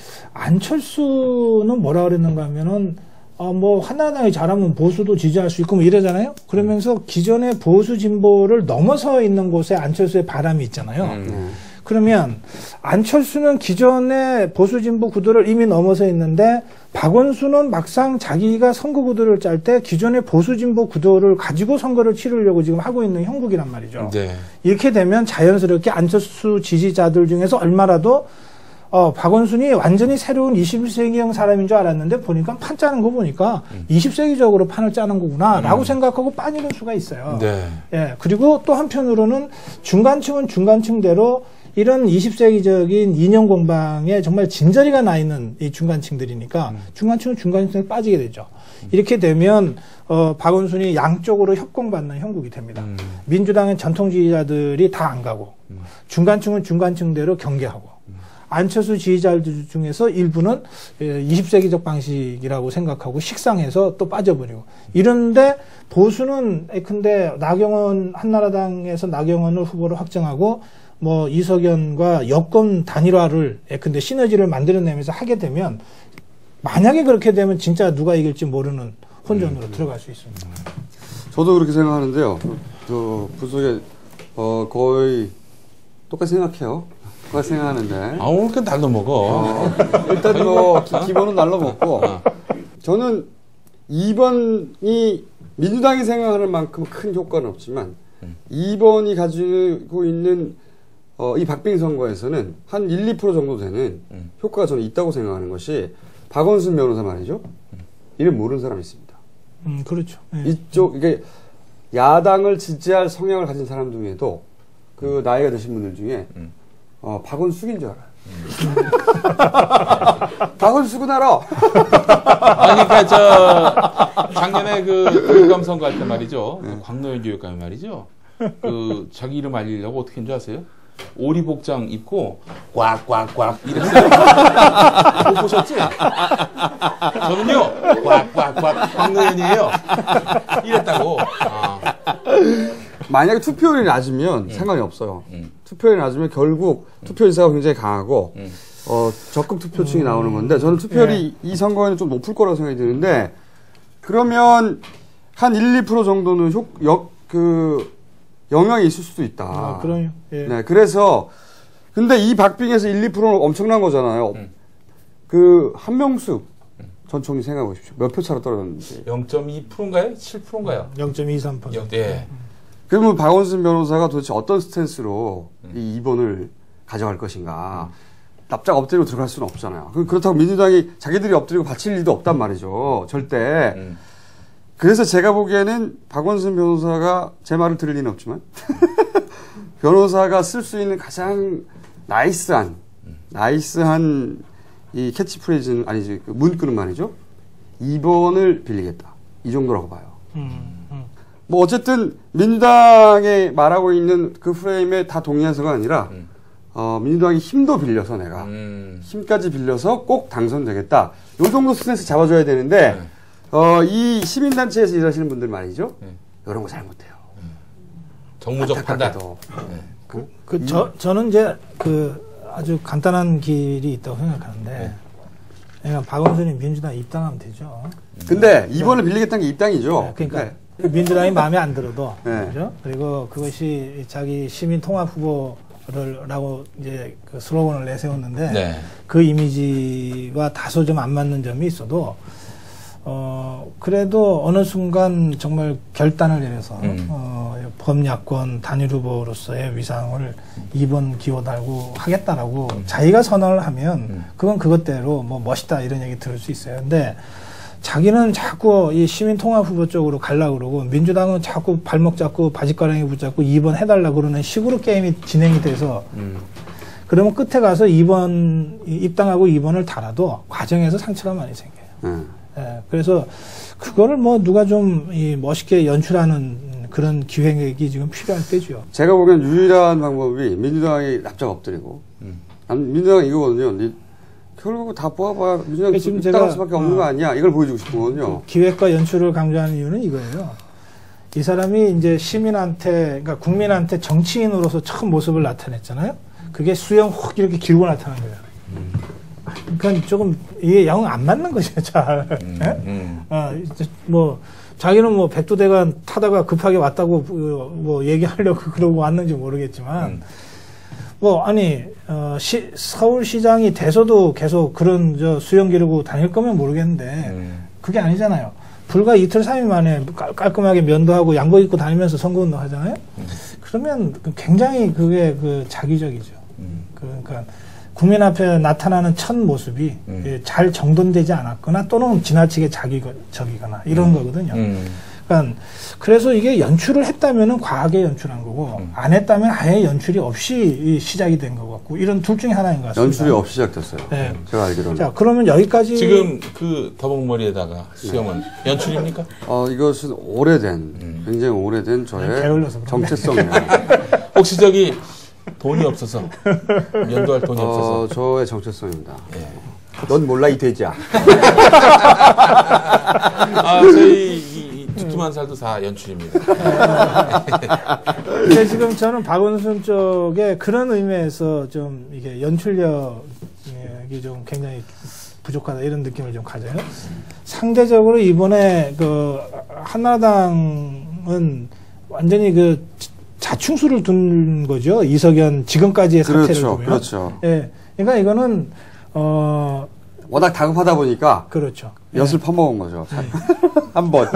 안철수는 뭐라 그랬는가 하면은, 어, 뭐, 한나라당이 잘하면 보수도 지지할 수 있고 뭐 이러잖아요? 그러면서 기존의 보수 진보를 넘어서 있는 곳에 안철수의 바람이 있잖아요. 음. 그러면 안철수는 기존의 보수 진보 구도를 이미 넘어서 있는데 박원순은 막상 자기가 선거 구도를 짤 때 기존의 보수 진보 구도를 가지고 선거를 치르려고 지금 하고 있는 형국이란 말이죠. 네. 이렇게 되면 자연스럽게 안철수 지지자들 중에서 얼마라도 어, 박원순이 완전히 새로운 이십일 세기형 사람인 줄 알았는데 보니까 판 짜는 거 보니까 음. 이십 세기적으로 판을 짜는 거구나 라고 음. 생각하고 빠지는 수가 있어요. 네. 예. 그리고 또 한편으로는 중간층은 중간층대로 이런 이십 세기적인 이념 공방에 정말 진저리가 나 있는 이 중간층들이니까 음. 중간층은 중간층에 빠지게 되죠. 음. 이렇게 되면 어, 박원순이 양쪽으로 협공받는 형국이 됩니다. 음. 민주당의 전통 지지자들이 다 안 가고 음. 중간층은 중간층대로 경계하고 안철수 지지자들 중에서 일부는 이십 세기적 방식이라고 생각하고 식상해서 또 빠져버리고 이런데 보수는 근데 나경원 한나라당에서 나경원을 후보로 확정하고 뭐 이석연과 여권 단일화를 근데 시너지를 만들어내면서 하게 되면 만약에 그렇게 되면 진짜 누가 이길지 모르는 혼전으로 음. 들어갈 수 있습니다. 저도 그렇게 생각하는데요. 저 부속에 어 거의 똑같이 생각해요. 그거 생각하는데. 아, 오늘 그 날로 먹어. 어, 일단 뭐, 기, 기본은 날로 먹고. 저는 이 번이 민주당이 생각하는 만큼 큰 효과는 없지만, 음. 이 번이 가지고 있는, 어, 이 박빙 선거에서는 한 일, 이 퍼센트 정도 되는 음. 효과가 저는 있다고 생각하는 것이, 박원순 변호사 말이죠. 음. 이름 모르는 사람이 있습니다. 음, 그렇죠. 네. 이쪽, 이게, 야당을 지지할 성향을 가진 사람 중에도, 그, 나이가 드신 분들 중에, 음. 어, 박원숙인 줄 알아요. 음. 박원숙은 알아. 아니, 그러니까 저 작년에 그 교육감 선거할 때 말이죠. 네. 광노현 교육감이 말이죠. 그 자기 이름 알리려고 어떻게 한줄 아세요? 오리복장 입고 꽉꽉꽉 이랬어요. 못 보셨지? 저는요 꽉꽉꽉 광노현이에요. 이랬다고. 아. 만약에 투표율이 낮으면 음. 상관이 없어요. 음. 투표율이 낮으면 결국 음. 투표 인사가 굉장히 강하고 음. 어, 적극 투표층이 음. 나오는 건데 저는 투표율이 네. 이 선거에는 좀 높을 거라고 생각이 드는데 그러면 한 일, 이 퍼센트 정도는 효, 역, 그 영향이 있을 수도 있다. 아, 그럼요. 예. 네, 그래서 근데 이 박빙에서 일, 이 퍼센트는 엄청난 거잖아요. 음. 그 한명숙 전 총리 생각해 보십시오. 몇 표 차로 떨어졌는지. 영 점 이 퍼센트인가요? 칠 퍼센트인가요? 영 점 이삼 퍼센트. 예. 그러면 박원순 변호사가 도대체 어떤 스탠스로 음. 이 이 번을 가져갈 것인가. 음. 납작 엎드리고 들어갈 수는 없잖아요. 그렇다고 민주당이 자기들이 엎드리고 바칠 일도 없단 말이죠. 절대. 음. 그래서 제가 보기에는 박원순 변호사가 제 말을 들을 리는 없지만 변호사가 쓸 수 있는 가장 나이스한 음. 나이스한 이 캐치프레이즈는 아니지 그 문구는 말이죠. 이 번을 빌리겠다. 이 정도라고 봐요. 음. 음. 뭐 어쨌든 민주당이 말하고 있는 그 프레임에 다 동의해서가 아니라 음. 어, 민주당이 힘도 빌려서 내가 음. 힘까지 빌려서 꼭 당선되겠다. 요 정도 스탠스 잡아줘야 되는데 네. 어, 이 시민단체에서 일하시는 분들 말이죠. 네. 이런 거 잘 못해요. 음. 정무적 판단. 네. 그, 그 저, 저는 이제 그 아주 간단한 길이 있다고 생각하는데 네. 그러니까 박원순이 민주당 입당하면 되죠. 근데 이번에 빌리겠다는 게 입당이죠. 네, 그러니까 네. 민주당이 마음에 안 들어도 네. 그죠? 그리고 그것이 자기 시민 통합 후보를라고 이제 그 슬로건을 내세웠는데 네. 그 이미지와 다소 좀 안 맞는 점이 있어도 어 그래도 어느 순간 정말 결단을 내려서 음. 어, 범야권 단일 후보로서의 위상을 이번 기호 달고 하겠다라고 음. 자기가 선언을 하면 음. 그건 그것대로 뭐 멋있다 이런 얘기 들을 수 있어요. 근데 자기는 자꾸 이 시민 통합 후보 쪽으로 가려고 그러고 민주당은 자꾸 발목 잡고 바짓가랑이 붙잡고 이 번 해달라고 그러는 식으로 게임이 진행이 돼서 음. 그러면 끝에 가서 이 번 입당하고 이 번을 달아도 과정에서 상처가 많이 생겨요. 음. 예, 그래서 그거를 뭐 누가 좀 이 멋있게 연출하는 그런 기획이 지금 필요할 때죠. 제가 보기엔 유일한 방법이 민주당이 납작 엎드리고 음. 민주당은 이거거든요. 결국 다 뽑아봐야 민주당이 지금 입당할 수밖에 없는 어, 거 아니야. 이걸 보여주고 싶은 거거든요. 기획과 연출을 강조하는 이유는 이거예요. 이 사람이 이제 시민한테, 그러니까 국민한테 정치인으로서 처음 모습을 나타냈잖아요. 그게 수염 훅 이렇게 길고 나타난 거예요. 음. 그러니까 조금 이게 영 안 맞는 거죠, 잘. 음, 네? 음. 아, 뭐 자기는 뭐 백두대간 타다가 급하게 왔다고 뭐 얘기하려고 그러고 왔는지 모르겠지만. 음. 뭐 아니 어, 시, 서울시장이 돼서도 계속 그런 저 수영 기르고 다닐 거면 모르겠는데 음. 그게 아니잖아요. 불과 이틀 삼일 만에 깔, 깔끔하게 면도하고 양복 입고 다니면서 선거운동 하잖아요. 음. 그러면 굉장히 그게 그 자기적이죠. 음. 그러니까 국민 앞에 나타나는 첫 모습이 음. 예, 잘 정돈되지 않았거나 또는 지나치게 자기적이거나 이런 음. 거거든요. 음. 그러니까 그래서 이게 연출을 했다면은 과하게 연출한 거고 음. 안 했다면 아예 연출이 없이 시작이 된 것 같고 이런 둘 중에 하나인 것 같습니다. 연출이 없이 시작됐어요. 네. 제가 알기로는. 자, 그러면 여기까지 지금 그 더벅머리에다가 수염은 네. 연출입니까? 어, 이것은 오래된 음. 굉장히 오래된 저의 정체성이에요. 혹시 저기 돈이 없어서 연도할 돈이 어, 없어서 저의 정체성입니다. 네. 넌 몰라 이 돼지야. 아, 저희 이, 이 두툼한 살도 다 연출입니다. 근데 지금 저는 박원순 쪽에 그런 의미에서 좀 이게 연출력이 좀 굉장히 부족하다 이런 느낌을 좀 가져요. 상대적으로 이번에 그 한나라당은 완전히 그 자충수를 둔 거죠. 이석연 지금까지의 사태를 그렇죠, 보면. 그렇죠. 예, 그러니까 이거는 어 워낙 다급하다 보니까 그렇죠. 엿을 예. 퍼먹은 거죠. 한 번.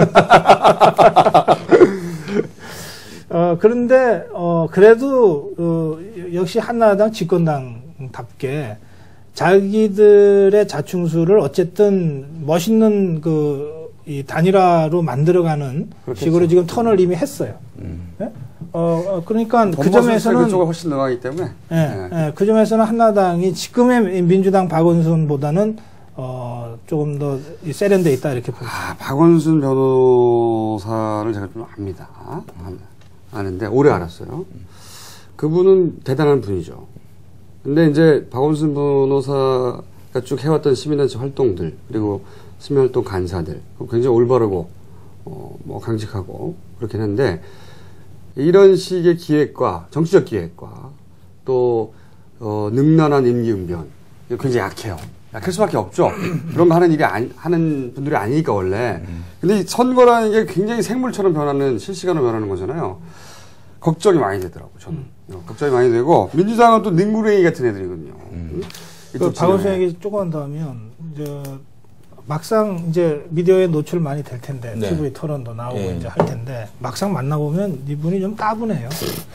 어 그런데 어 그래도 어, 역시 한나라당 집권당답게 자기들의 자충수를 어쨌든 멋있는 그 이 단일화로 만들어가는 그렇겠죠. 식으로 지금 턴을 이미 했어요. 음. 네? 어, 어 그러니까 그 점에서는 그쪽이 훨씬 능하기 때문에. 예, 네. 네. 그 점에서는 한나라당이 지금의 민주당 박원순보다는 어 조금 더 세련돼 있다 이렇게 보죠. 아, 박원순 변호사를 제가 좀 압니다. 아는데 오래 알았어요. 그분은 대단한 분이죠. 근데 이제 박원순 변호사가 쭉 해왔던 시민단체 활동들 그리고 시민활동 간사들 굉장히 올바르고 어, 뭐 강직하고 그렇긴 한데 이런 식의 기획과 정치적 기획과 또 어, 능란한 임기응변 굉장히 약해요. 약할 수밖에 없죠. 그런 거 하는 일이 아니, 하는 분들이 아니니까 원래. 근데 이 선거라는 게 굉장히 생물처럼 변하는 실시간으로 변하는 거잖아요. 걱정이 많이 되더라고 저는. 음. 걱정이 많이 되고 민주당은 또 능구랭이 같은 애들이거든요. 음. 그 박원순 얘기 조금 더 하면 이제 막상 이제 미디어에 노출 많이 될 텐데 네. 티비 토론도 나오고 네. 이제 할 텐데 막상 만나보면 이분이 좀 따분해요.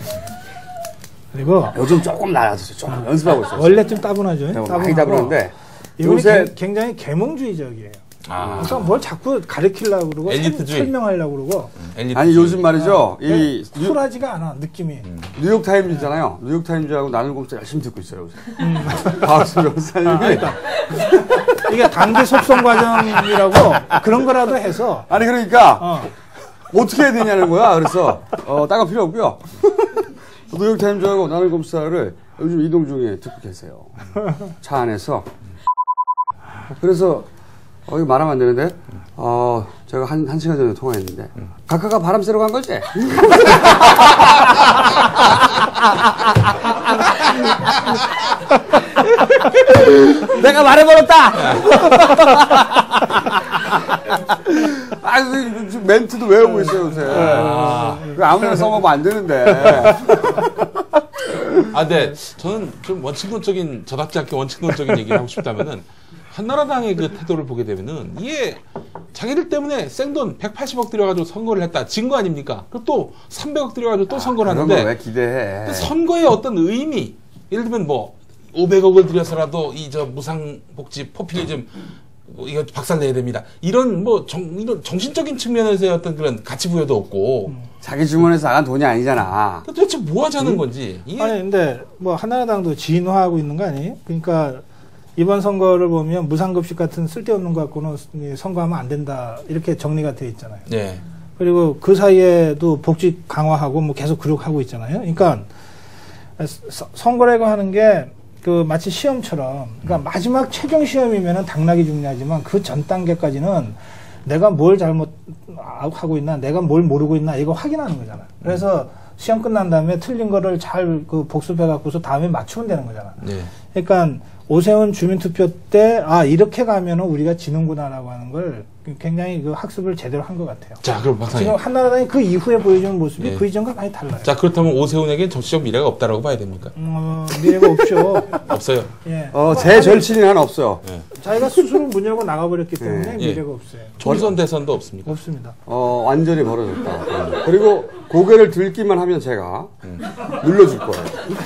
그리고 요즘 조금 나아졌어요. 조금 아, 연습하고 있어요. 원래 좀 따분하죠. 따분하고 따분한데 이분이 요새 굉장히 계몽주의적이에요. 아. 그러니까 뭘 자꾸 가르치려고 그러고 엘리트주의. 설명하려고 그러고 음, 아니 요즘 말이죠. 아, 이 쿨하지가 않아 느낌이. 음. 뉴욕타임즈 있잖아요. 뉴욕타임즈하고 나는 공짜 열심히 듣고 있어요. 요새. 음. 박원순 변호사님이 아, 그러니까. 이게 단계 속성 과정이라고 그런 거라도 해서 아니 그러니까 어. 어떻게 해야 되냐는 거야. 그래서 어, 따가 필요 없고요. 뉴욕타임즈하고 나는 검사를 요즘 이동 중에 듣고 계세요. 차 안에서. 그래서 어, 이거 말하면 안 되는데 어, 제가 한, 한 시간 전에 통화했는데 각하가 바람 쐬러 간 거지? 내가 말해버렸다! 아, 멘트도 외우고 있어요, 요새. 아. 아무데나 써먹으면 안 되는데. 아, 네. 저는 좀 원칙론적인, 저답지 않게 원칙론적인 얘기를 하고 싶다면은, 한나라당의 그 태도를 보게 되면은, 이게 자기들 때문에 생돈 백팔십억 들여가지고 선거를 했다. 진 거 아닙니까? 그리고 또 삼백억 들여가지고 또 아, 선거를 그런 하는데. 거 왜 기대해? 선거의 어떤 의미, 예를 들면 뭐, 오백억을 들여서라도 이 저 무상복지, 포퓰리즘, 뭐 이거 박살내야 됩니다. 이런 뭐 정, 이런 정신적인 측면에서의 어떤 그런 가치 부여도 없고. 음. 자기 주머니에서 나간 돈이 아니잖아. 도대체 뭐 하자는 음? 건지. 이게... 아니 근데 뭐 한나라당도 진화하고 있는 거 아니에요? 그러니까 이번 선거를 보면 무상급식 같은 쓸데없는 거 갖고는 선거하면 안 된다 이렇게 정리가 돼 있잖아요. 네. 그리고 그 사이에도 복지 강화하고 뭐 계속 그렇게 있잖아요. 그러니까 선거라고 하는 게 그 마치 시험처럼, 그러니까 음. 마지막 최종 시험이면은 당락이 중요하지만 그 전 단계까지는 내가 뭘 잘못 하고 있나, 내가 뭘 모르고 있나 이거 확인하는 거잖아. 그래서 음. 시험 끝난 다음에 틀린 거를 잘 그 복습해 갖고서 다음에 맞추면 되는 거잖아. 네. 그러니까 오세훈 주민투표 때 아 이렇게 가면은 우리가 지는구나라고 하는 걸 굉장히 그 학습을 제대로 한 것 같아요. 자, 그럼 박사님. 지금 한나라당이 그 이후에 보여주는 모습이 네. 그 이전과 많이 달라요. 자, 그렇다면 오세훈에게는 정치적 미래가 없다라고 봐야 됩니까? 어, 미래가 없죠. 없어요. 예. 어, 제 절친이 하나 없어요. 네. 자기가 스스로 문 열고 나가버렸기 때문에 네. 미래가 없어요. 총선 대선도 없습니까? 없습니다. 어, 완전히 벌어졌다. 그리고 고개를 들기만 하면 제가 음. 눌러줄 거예요.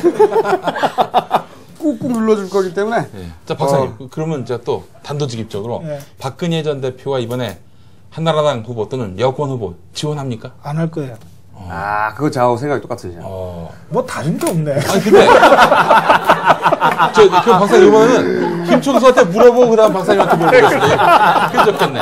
꾹꾹 눌러줄 거기 때문에. 네. 자, 박사님. 어. 그러면 이제 또 단도직입적으로 네. 박근혜 전 대표가 이번에 한나라당 후보 또는 여권 후보 지원합니까? 안 할 거예요. 어. 아, 그거 저하고 생각이 똑같으시죠. 어. 뭐 다른 게 없네. 아니, 근데. 저, 그 박사님, 이번에는 김총수한테 물어보고 그 다음 박사님한테 물어보겠습니다. 그게 좋겠네.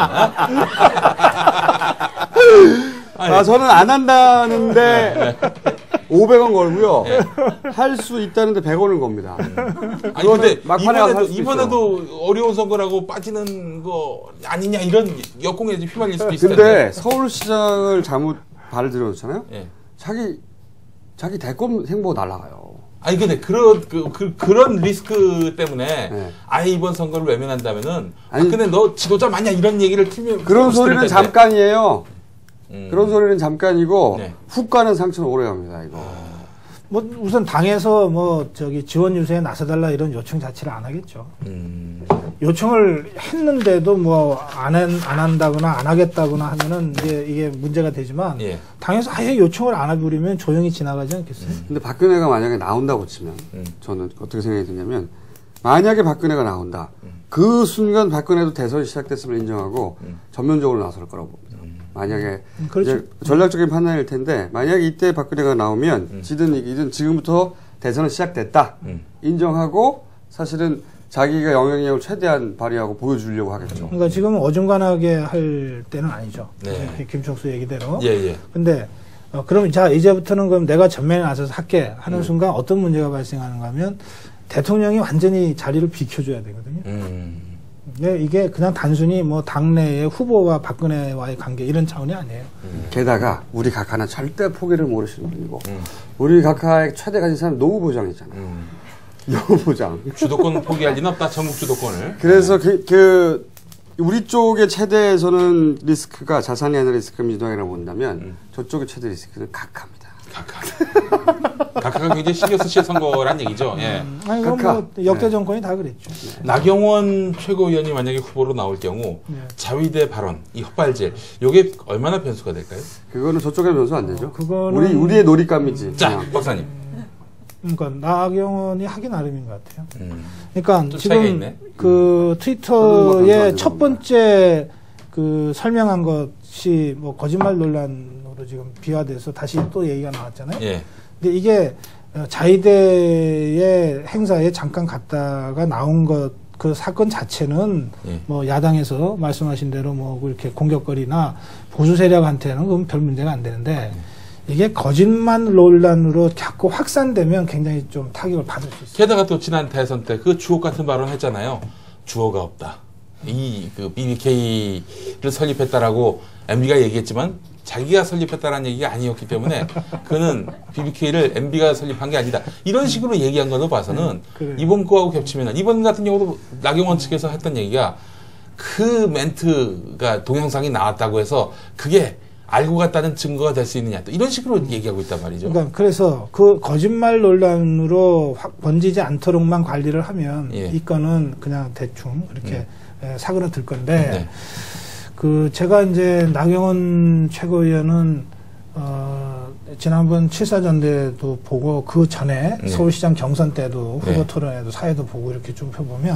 아, 저는 안 한다는데. 오백 원 걸고요. 네. 할 수 있다는데 백 원을 겁니다. 아니, 근데 이번에도, 이번에도 어려운 선거라고 빠지는 거 아니냐, 이런 역공에 휘말릴 수도 있을 텐데. 근데 서울시장을 잘못 발을 들여놓잖아요? 네. 자기, 자기 대권 행보 날아가요. 아니, 근데 그런, 그, 그, 그런 리스크 때문에 네. 아예 이번 선거를 외면한다면은. 아니, 아, 근데 너 지도자 맞냐, 이런 얘기를 틀면. 그런 소리는 잠깐이에요. 음. 그런 소리는 잠깐이고 네. 훅 가는 상처는 오래 갑니다. 이거. 뭐 우선 당에서 뭐 저기 지원 유세에 나서달라 이런 요청 자체를 안 하겠죠. 음. 요청을 했는데도 뭐 안 안 한다거나 안 하겠다거나 하면은 이제 이게 문제가 되지만 예. 당에서 아예 요청을 안 해버리면 조용히 지나가지 않겠어요? 음. 근데 박근혜가 만약에 나온다고 치면 음. 저는 어떻게 생각이 드냐면 만약에 박근혜가 나온다. 음. 그 순간 박근혜도 대선이 시작됐음을 인정하고 음. 전면적으로 나설 거라고 봅니다. 만약에 음, 그렇죠. 이제 전략적인 판단일 텐데 만약에 이때 박근혜가 나오면 음. 지든 이기든 지금부터 대선은 시작됐다 음. 인정하고 사실은 자기가 영향력을 최대한 발휘하고 보여주려고 하겠죠. 그러니까 지금은 어중간하게 할 때는 아니죠. 네. 김총수 얘기대로. 예, 예. 근데 어, 그럼 자 이제부터는 그럼 내가 전면에 나서서 할게 하는 음. 순간 어떤 문제가 발생하는가 하면 대통령이 완전히 자리를 비켜줘야 되거든요. 음. 네, 이게 그냥 단순히 뭐 당내의 후보와 박근혜와의 관계 이런 차원이 아니에요. 음. 게다가 우리 각하는 절대 포기를 모르시는 분이고 음. 우리 각하의 최대 가진 사람 노후보장이잖아요. 음. 노후보장. 주도권 포기할 리는 없다. 전국 주도권을. 그래서 그, 그 우리 쪽의 최대에서는 리스크가 자산이 아니라 리스크 민주당이라고 본다면 음. 저쪽의 최대 리스크는 각하입니다. 각하. 각하가 굉장히 신경 쓰실 선거란 얘기죠. 예. 음, 아니, 각하. 뭐 역대 네. 정권이 다 그랬죠. 네. 나경원 최고위원이 만약에 후보로 나올 경우 네. 자위대 발언, 이 헛발질, 요게 얼마나 변수가 될까요? 그거는 저쪽에 변수 안 되죠. 어, 그거는 우리 우리의 놀잇감이지. 자, 그냥. 박사님. 그러니까 나경원이 하기 나름인 것 같아요. 음. 그러니까 지금 그 트위터의 첫 번째 그 설명한 것이 뭐 거짓말 논란. 지금 비화돼서 다시 또 얘기가 나왔잖아요. 예. 근데 이게 자위대의 행사에 잠깐 갔다가 나온 것 그 사건 자체는 예. 뭐 야당에서 말씀하신 대로 뭐 이렇게 공격거리나 보수 세력한테는 그건 별 문제가 안 되는데 예. 이게 거짓말 논란으로 자꾸 확산되면 굉장히 좀 타격을 받을 수 있어요. 게다가 또 지난 대선 때 그 주옥 같은 발언 했잖아요. 주어가 없다. 이 그 비비케이를 설립했다라고 엠비가 얘기했지만 자기가 설립했다라는 얘기가 아니었기 때문에 그는 비비케이를 엠비가 설립한 게 아니다. 이런 식으로 얘기한 걸로 봐서는 네, 이번 거하고 겹치면 이번 같은 경우도 나경원 측에서 했던 얘기가 그 멘트가 동영상이 나왔다고 해서 그게 알고 갔다는 증거가 될 수 있느냐 또 이런 식으로 얘기하고 있단 말이죠. 그러니까 그래서 그 거짓말 논란으로 확 번지지 않도록만 관리를 하면 예. 이 건은 그냥 대충 이렇게 음. 사그러들 건데 네. 그 제가 이제 나경원 최고위원은 어 지난번 칠사 전대도 보고 그 전에 네. 서울시장 경선 때도 후보 네. 토론회도 사회도 보고 이렇게 좀 펴보면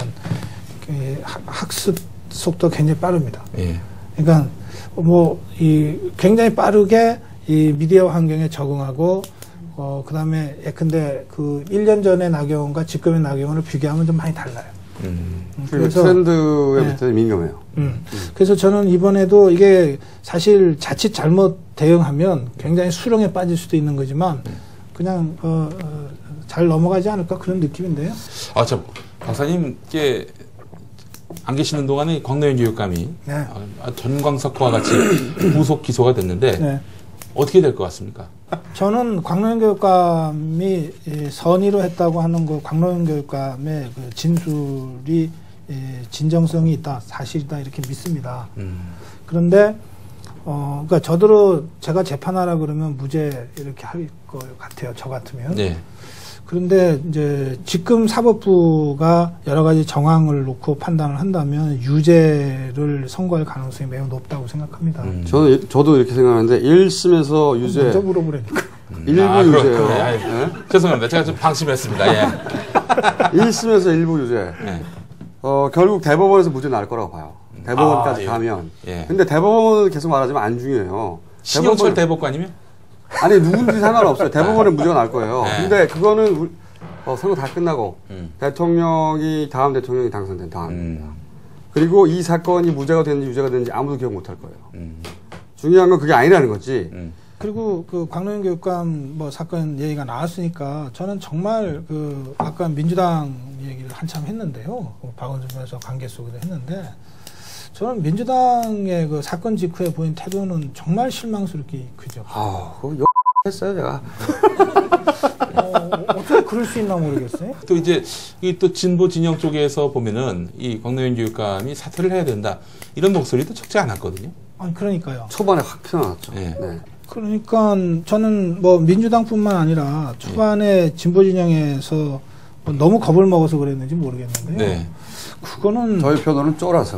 학습 속도 굉장히 빠릅니다. 네. 그러니까 뭐 이 굉장히 빠르게 이 미디어 환경에 적응하고 어 그다음에 예컨대 그 일 년 전에 나경원과 지금의 나경원을 비교하면 좀 많이 달라요. 음. 그래서 트렌드에 네. 민감해요. 음. 음. 그래서 저는 이번에도 이게 사실 자칫 잘못 대응하면 굉장히 수렁에 빠질 수도 있는 거지만 그냥 어, 어, 잘 넘어가지 않을까 그런 느낌인데요. 아, 참 박사님께 안 계시는 동안에 광노현 교육감이 네. 전광석과 같이 구속 기소가 됐는데 네. 어떻게 될 것 같습니까? 저는 광노현 교육감이 선의로 했다고 하는 그 광노현 교육감의 그 진술이 진정성이 있다, 사실이다 이렇게 믿습니다. 음. 그런데 어, 그러니까 저더러 제가 재판하라 그러면 무죄 이렇게 할 것 같아요. 저 같으면. 네. 그런데 이제 지금 사법부가 여러 가지 정황을 놓고 판단을 한다면 유죄를 선고할 가능성이 매우 높다고 생각합니다. 음. 저는 저도 이렇게 생각하는데 일 심에서 유죄. 먼저 물어보라니까. 음. 일부 아, 유죄요. 그래, 네? 죄송합니다. 제가 좀 방심했습니다. 예. 일 심에서 일부 유죄. 네. 어, 결국 대법원에서 무죄 날 거라고 봐요. 대법원까지 아, 예. 가면. 예. 근데 대법원은 계속 말하지만 안 중요해요. 신영철 대법관이면? 아니, 누군지 상관없어요. 대법원에 무죄가 날 거예요. 네. 근데 그거는, 우리, 어, 선거 다 끝나고, 음. 대통령이, 다음 대통령이 당선된 다음입니다. 음. 그리고 이 사건이 무죄가 됐는지 유죄가 됐는지 아무도 기억 못 할 거예요. 음. 중요한 건 그게 아니라는 거지. 음. 그리고 그 광노현 교육감 뭐 사건 얘기가 나왔으니까 저는 정말 그 아까 민주당 얘기를 한참 했는데요. 박원순 변호사 관계 속에서 했는데 저는 민주당의 그 사건 직후에 보인 태도는 정말 실망스럽게 크죠. 아, 그거 욕 했어요, 제가. 어, 어떻게 그럴 수 있나 모르겠어요. 또 이제 이 또 진보 진영 쪽에서 보면은 이 광노현 교육감이 사퇴를 해야 된다 이런 목소리도 적지 않았거든요. 아니 그러니까요. 초반에 확 펴나왔죠. 네. 네. 그러니까 저는 뭐 민주당뿐만 아니라 초반에 네. 진보 진영에서 뭐 너무 겁을 먹어서 그랬는지 모르겠는데요. 네. 그거는 저희 편으로는 쫄아서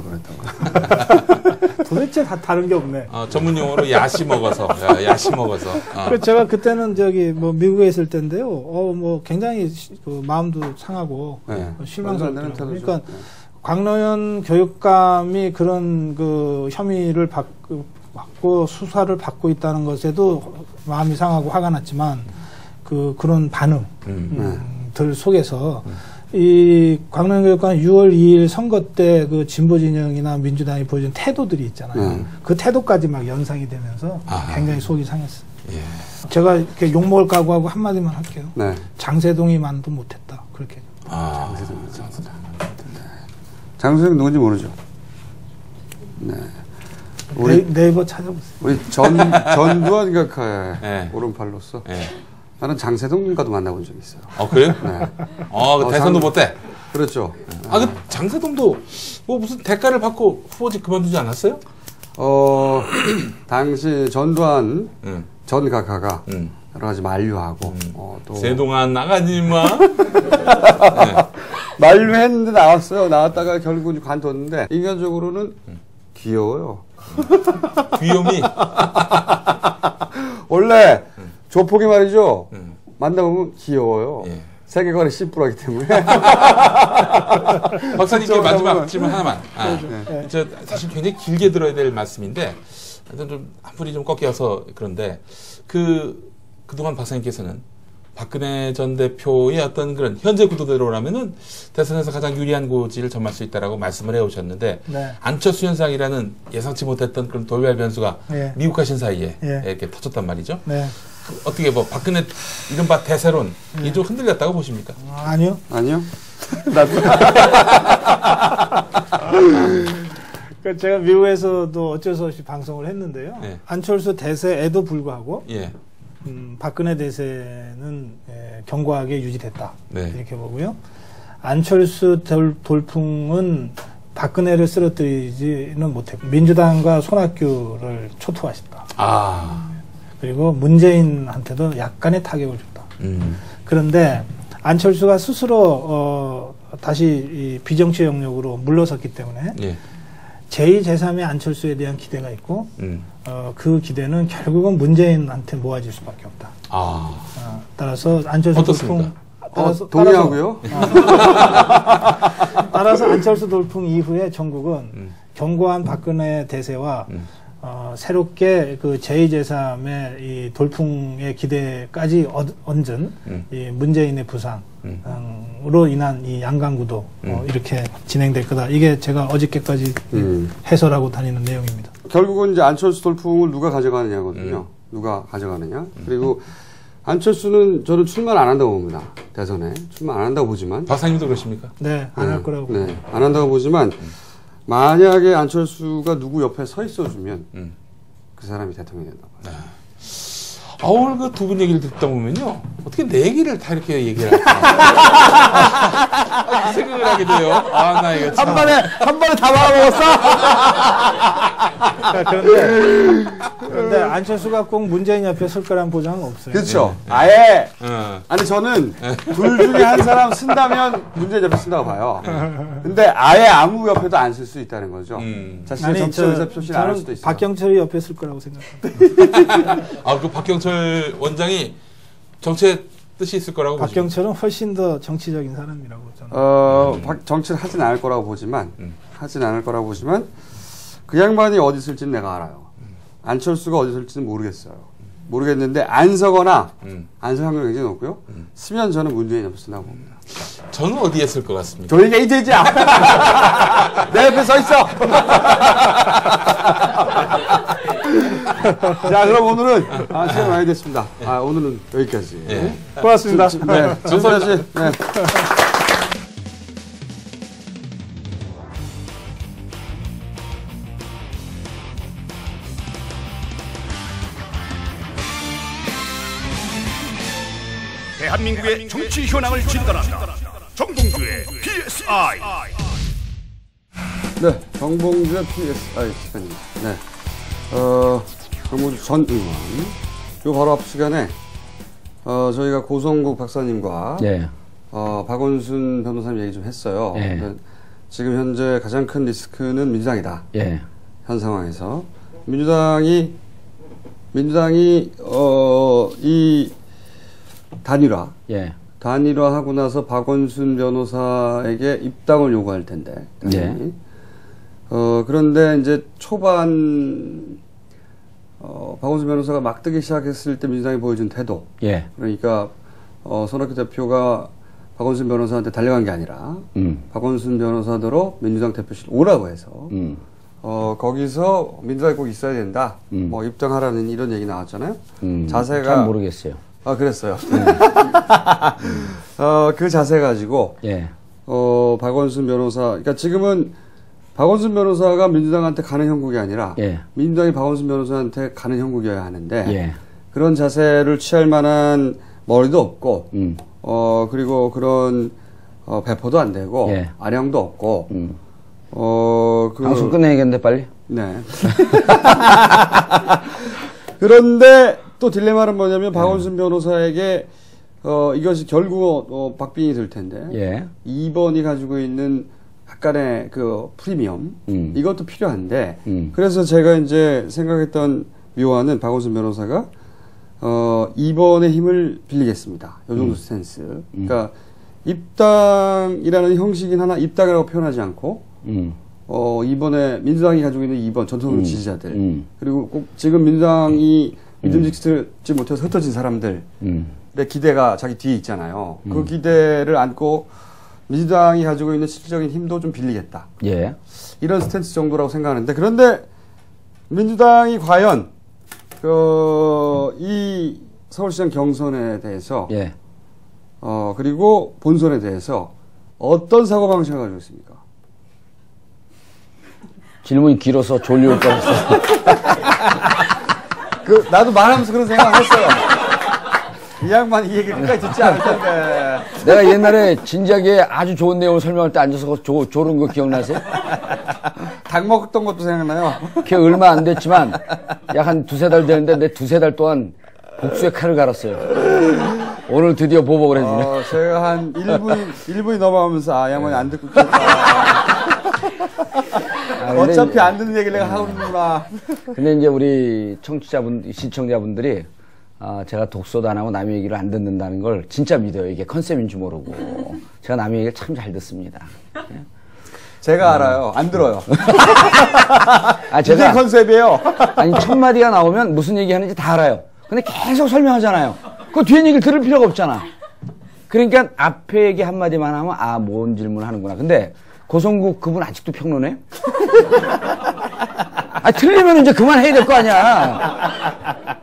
그랬다고. 도대체 다 다른 게 없네. 어, 전문 용어로 야시 먹어서, 야, 야시 먹어서. 어. 제가 그때는 저기 뭐 미국에 있을 때인데요. 어, 뭐 굉장히 그 마음도 상하고 네. 실망스럽더라고요. 그러니까 네. 광노현 교육감이 그런 그 혐의를 받고, 받고 수사를 받고 있다는 것에도 마음이 상하고 화가 났지만 그 그런 반응들 음. 음, 속에서. 음. 이 광노현 교육감 유월 이일 선거 때 그 진보 진영이나 민주당이 보여준 태도들이 있잖아요. 음. 그 태도까지 막 연상이 되면서 아. 굉장히 속이 상했어요. 예. 제가 이렇게 욕먹을 각오하고 한마디만 할게요. 네. 장세동이만도 못했다. 그렇게. 아, 장세동. 장세동. 네. 장세동 누군지 모르죠. 네. 우리 네, 네이버 찾아보세요. 우리 전, 전두환 각하의 네. 오른팔로서. 네. 나는 장세동과도 만나본 적이 있어요. 아, 그래요? 네. 아, 그 대선 후보 때? 그렇죠. 아, 그 장세동도 뭐 무슨 대가를 받고 후보직 그만두지 않았어요? 어, 당시 전두환 응. 전 각하가 응. 여러 가지 만류하고, 응. 어, 또. 세동아, 나가지 마. 네. 만류했는데 나왔어요. 나왔다가 결국 관뒀는데, 인간적으로는 응. 귀여워요. 귀요미? 원래, 조폭이 말이죠. 음. 만나보면 귀여워요. 예. 세계관이 심플하기 때문에. 박사님께 마지막 질문 하나만. 아, 네. 저 사실 굉장히 길게 들어야 될 말씀인데, 좀 한풀이 좀 꺾여서 그런데, 그, 그동안 박사님께서는 박근혜 전 대표의 어떤 그런 현재 구도대로라면은 대선에서 가장 유리한 고지를 점할 수 있다라고 말씀을 해오셨는데 네. 안철수 현상이라는 예상치 못했던 그런 돌발 변수가 네. 미국 가신 사이에 네. 이렇게 터졌단 말이죠. 네. 어떻게 뭐 박근혜 이른바 대세론 네. 이 좀 흔들렸다고 보십니까? 아니요. 아니요. 그러니까 제가 미국에서도 어쩔 수 없이 방송을 했는데요. 네. 안철수 대세에도 불구하고 예. 음, 박근혜 대세는 예, 견고하게 유지됐다. 네. 이렇게 보고요. 안철수 돌, 돌풍은 박근혜를 쓰러뜨리지는 못했고 민주당과 손학규를 초토화했다. 아. 그리고 문재인한테도 약간의 타격을 줬다. 음. 그런데 안철수가 스스로 어, 다시 이 비정치 영역으로 물러섰기 때문에 예. 제이, 제삼의 안철수에 대한 기대가 있고 음. 어, 그 기대는 결국은 문재인한테 모아질 수밖에 없다. 아. 어, 따라서 안철수 돌풍 따라서, 어, 동의하고요. 따라서, 어, 따라서 안철수 돌풍 이후에 전국은 음. 견고한 박근혜 대세와 음. 어, 새롭게 그 제이, 제삼의 이 돌풍의 기대까지 얻, 얹은 음. 이 문재인의 부상으로 음. 인한 이 양강구도 음. 어, 이렇게 진행될 거다. 이게 제가 어저께까지 음. 해설하고 다니는 내용입니다. 결국은 이제 안철수 돌풍을 누가 가져가느냐거든요. 음. 누가 가져가느냐. 음. 그리고 안철수는 저는 출마 안 한다고 봅니다. 대선에. 출마 안 한다고 보지만. 박사님도 그러십니까? 네, 안 할 네, 거라고. 네, 안 한다고 보지만 음. 만약에 안철수가 누구 옆에 서 있어주면 음. 그 사람이 대통령이 된다고 봐요. 네. 아, 오늘 그 두 분 얘기를 듣다 보면요. 어떻게 내 얘기를 다 이렇게 얘기를 할까. 아, 생각을 하게 돼요. 아, 나 이거 참. 한 번에, 한 번에 다 말아먹었어? 그런데, 그런데 안철수가 꼭 문재인 옆에 설 거란 보장은 없어요. 그렇죠. 네. 아예. 네. 아니, 저는 둘 중에 한 사람 쓴다면 문재인 옆에 쓴다고 봐요. 근데 아예 아무 옆에도 안 쓸 수 있다는 거죠. 음. 자신의 정치적 의사 표시를 안 할 수도 있어요. 박경철이 옆에 쓸 거라고 생각합니다. 아, 그 박경철 원장이 정치의 뜻이 있을 거라고 박경철은 보십니까? 훨씬 더 정치적인 사람이라고 저는. 어, 음. 정치를 하진 않을 거라고 보지만, 음. 하진 않을 거라고 보지만, 그 양반이 어디 있을지는 내가 알아요. 음. 안철수가 어디 있을지는 모르겠어요. 모르겠는데, 안 서거나, 음. 안 설 확률이 굉장히 높고요. 음. 쓰면 저는 문재인 옆에 쓴다고 봅니다. 저는 어디에 쓸 것 같습니까? 조용히 이 돼지야! 내 옆에 서 있어! 자, 그럼 오늘은, 아, 시간 많이 됐습니다. 아, 오늘은 여기까지. 네. 고맙습니다. 지, 네. 지금까지, 네. 대한민국의 정치 현황을 진단한다. 정봉주의 피에스아이. 네, 정봉주의 피에스아이 시간입니다. 네. 어, 정봉주 전 의원. 요 바로 앞 시간에, 어, 저희가 고성국 박사님과, 네. 어, 박원순 변호사님 얘기 좀 했어요. 네. 지금 현재 가장 큰 리스크는 민주당이다. 네. 현 상황에서. 민주당이, 민주당이, 어, 이 단일화. 예. 단일화하고 나서 박원순 변호사에게 입당을 요구할 텐데. 예. 어, 그런데 이제 초반, 어, 박원순 변호사가 막 뜨기 시작했을 때 민주당이 보여준 태도. 예. 그러니까, 어, 손학규 대표가 박원순 변호사한테 달려간 게 아니라, 음. 박원순 변호사대로 민주당 대표실 오라고 해서, 음. 어, 거기서 민주당이 꼭 있어야 된다. 음. 뭐, 입당하라는 이런 얘기 나왔잖아요. 음. 자세가. 잘 모르겠어요. 아, 그랬어요. 음. 어, 그 자세 가지고, 예. 어, 박원순 변호사, 그러니까 지금은 박원순 변호사가 민주당한테 가는 형국이 아니라, 예. 민주당이 박원순 변호사한테 가는 형국이어야 하는데, 예. 그런 자세를 취할 만한 머리도 없고, 음. 어, 그리고 그런, 어, 배포도 안 되고, 예. 아량도 없고, 음. 어, 그. 방송 끝내야겠는데, 빨리? 네. 그런데, 또 딜레마는 뭐냐면 박원순 변호사에게 어 이것이 결국 어, 박빙이 될 텐데 예. 이 번이 가지고 있는 약간의 그 프리미엄 음. 이것도 필요한데 음. 그래서 제가 이제 생각했던 묘안은 박원순 변호사가 어 이 번의 힘을 빌리겠습니다. 요 정도 음. 스탠스. 그러니까 입당이라는 형식인 하나 입당이라고 표현하지 않고 음. 어 이번에 민주당이 가지고 있는 이 번 전통 음. 지지자들 음. 그리고 꼭 지금 민주당이 믿음직스럽지 못해서 흩어진 사람들에 음. 기대가 자기 뒤에 있잖아요. 음. 그 기대를 안고 민주당이 가지고 있는 실질적인 힘도 좀 빌리겠다. 예. 이런 스탠스 정도라고 생각하는데, 그런데 민주당이 과연 그, 이 서울시장 경선에 대해서 예. 어 그리고 본선에 대해서 어떤 사고방식을 가지고 있습니까? 질문이 길어서 졸려올 뻔했어. 그 나도 말하면서 그런 생각을 했어요. 이 양반 이 얘기 끝까지 듣지 않을 텐데. 내가 옛날에 진지하게 아주 좋은 내용을 설명할 때 앉아서 조, 조른 거 기억나세요? 닭 먹었던 것도 생각나요. 그게 얼마 안 됐지만 약 한 두세 달 되는데 내 두세 달 동안 복수의 칼을 갈았어요. 오늘 드디어 보복을 해주네. 어, 제가 한 일 분, 일 분이 넘어가면서 아, 양반이 안 듣고 있겠다. 아, 어차피 안 듣는 얘기를 내가 하고 있는구나. 근데 이제 우리 청취자분, 시청자분들이 아, 제가 독서도 안 하고 남의 얘기를 안 듣는다는 걸 진짜 믿어요. 이게 컨셉인 줄 모르고. 제가 남의 얘기를 참 잘 듣습니다. 제가 음. 알아요. 안 들어요. 아, 제가. 이게 컨셉이에요. 아니, 첫 마디가 나오면 무슨 얘기 하는지 다 알아요. 근데 계속 설명하잖아요. 그 뒤에 얘기를 들을 필요가 없잖아. 그러니까 앞에 얘기 한마디만 하면 아, 뭔 질문을 하는구나. 근데 고성국 그분 아직도 평론해? 아, 틀리면 이제 그만해야 될 거 아니야.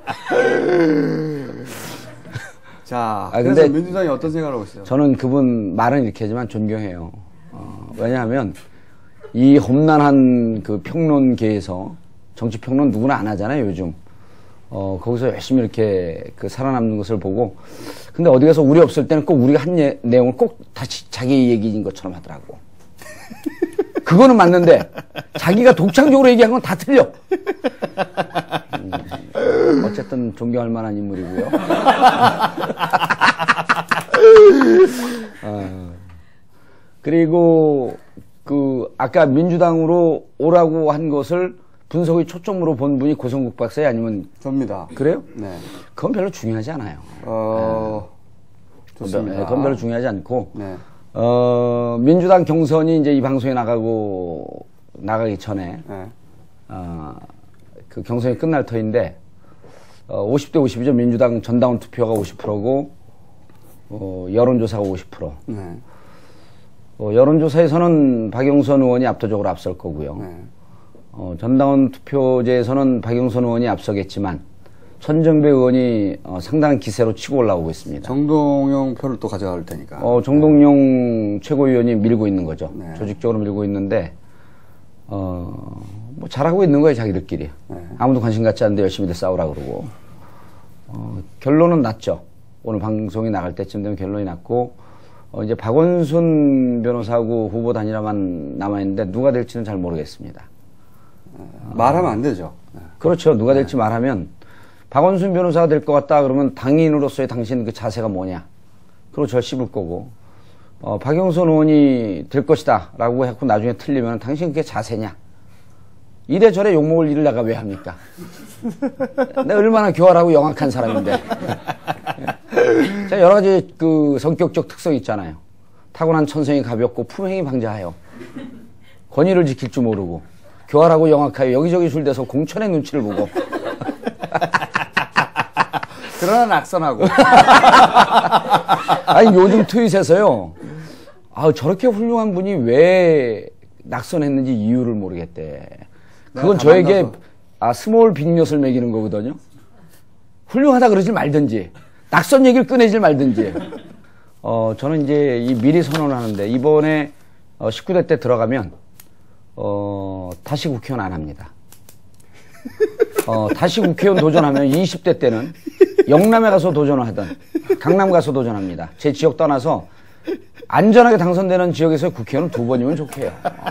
자, 아, 그래서 근데 민주당이 어떤 생각을 하고 있어요? 저는 그분 말은 이렇게 하지만 존경해요. 어, 왜냐하면 이 험난한 그 평론계에서 정치 평론 누구나 안 하잖아요, 요즘. 어, 거기서 열심히 이렇게 그 살아남는 것을 보고. 근데 어디 가서 우리 없을 때는 꼭 우리가 한 예, 내용을 꼭 다시 자기 얘기인 것처럼 하더라고. 그거는 맞는데 자기가 독창적으로 얘기한 건 다 틀려. 음, 어쨌든 존경할 만한 인물이고요. 어, 그리고 그 아까 민주당으로 오라고 한 것을 분석의 초점으로 본 분이 고성국 박사야 아니면 접니다. 그래요? 네. 그건 별로 중요하지 않아요. 어, 네. 좋습니다. 그건 별로 중요하지 않고 네. 어, 민주당 경선이 이제 이 방송에 나가고 나가기 전에 네. 어, 그 경선이 끝날 터인데 어, 오십 대 오십이죠. 민주당 전당원 투표가 오십 퍼센트고 어, 여론조사가 오십 퍼센트. 네. 어, 여론조사에서는 박영선 의원이 압도적으로 앞설 거고요. 네. 어, 전당원 투표제에서는 박영선 의원이 앞서겠지만 천정배 의원이 어, 상당한 기세로 치고 올라오고 있습니다. 정동영 표를 또 가져갈 테니까. 어, 정동영 최고위원이 밀고 있는 거죠. 네. 조직적으로 밀고 있는데 어, 뭐 잘하고 있는 거예요, 자기들끼리. 네. 아무도 관심 갖지 않는데 열심히들 싸우라 그러고. 어, 결론은 났죠. 오늘 방송이 나갈 때쯤 되면 결론이 났고 어, 이제 박원순 변호사하고 후보 단일화만 남아있는데 누가 될지는 잘 모르겠습니다. 어, 말하면 안 되죠. 네. 그렇죠. 누가 될지 네. 말하면 박원순 변호사가 될 것 같다 그러면 당인으로서의 당신 그 자세가 뭐냐. 그리고 절 씹을 거고 어, 박영선 의원이 될 것이다 라고 했고 나중에 틀리면 당신 그게 자세냐. 이래저래 욕먹을 일을 내가 왜 합니까? 내가 얼마나 교활하고 영악한 사람인데. 자, 여러 가지 그 성격적 특성이 있잖아요. 타고난 천성이 가볍고 품행이 방자하여 권위를 지킬 줄 모르고 교활하고 영악하여 여기저기 술대서 공천의 눈치를 보고 그러나 낙선하고. 아니 요즘 트윗에서요. 아 저렇게 훌륭한 분이 왜 낙선했는지 이유를 모르겠대. 그건 저에게 만나서. 아 스몰 빅엿을 먹이는 거거든요. 훌륭하다 그러지 말든지 낙선 얘기를 꺼내질 말든지. 어 저는 이제 이 미리 선언을 하는데 이번에 어, 십구 대 때 들어가면 어 다시 국회의원 안 합니다. 어, 다시 국회의원 도전하면 이십 대 때는 영남에 가서 도전을 하든 강남 가서 도전합니다. 제 지역 떠나서 안전하게 당선되는 지역에서 국회의원은 두 번이면 좋게요.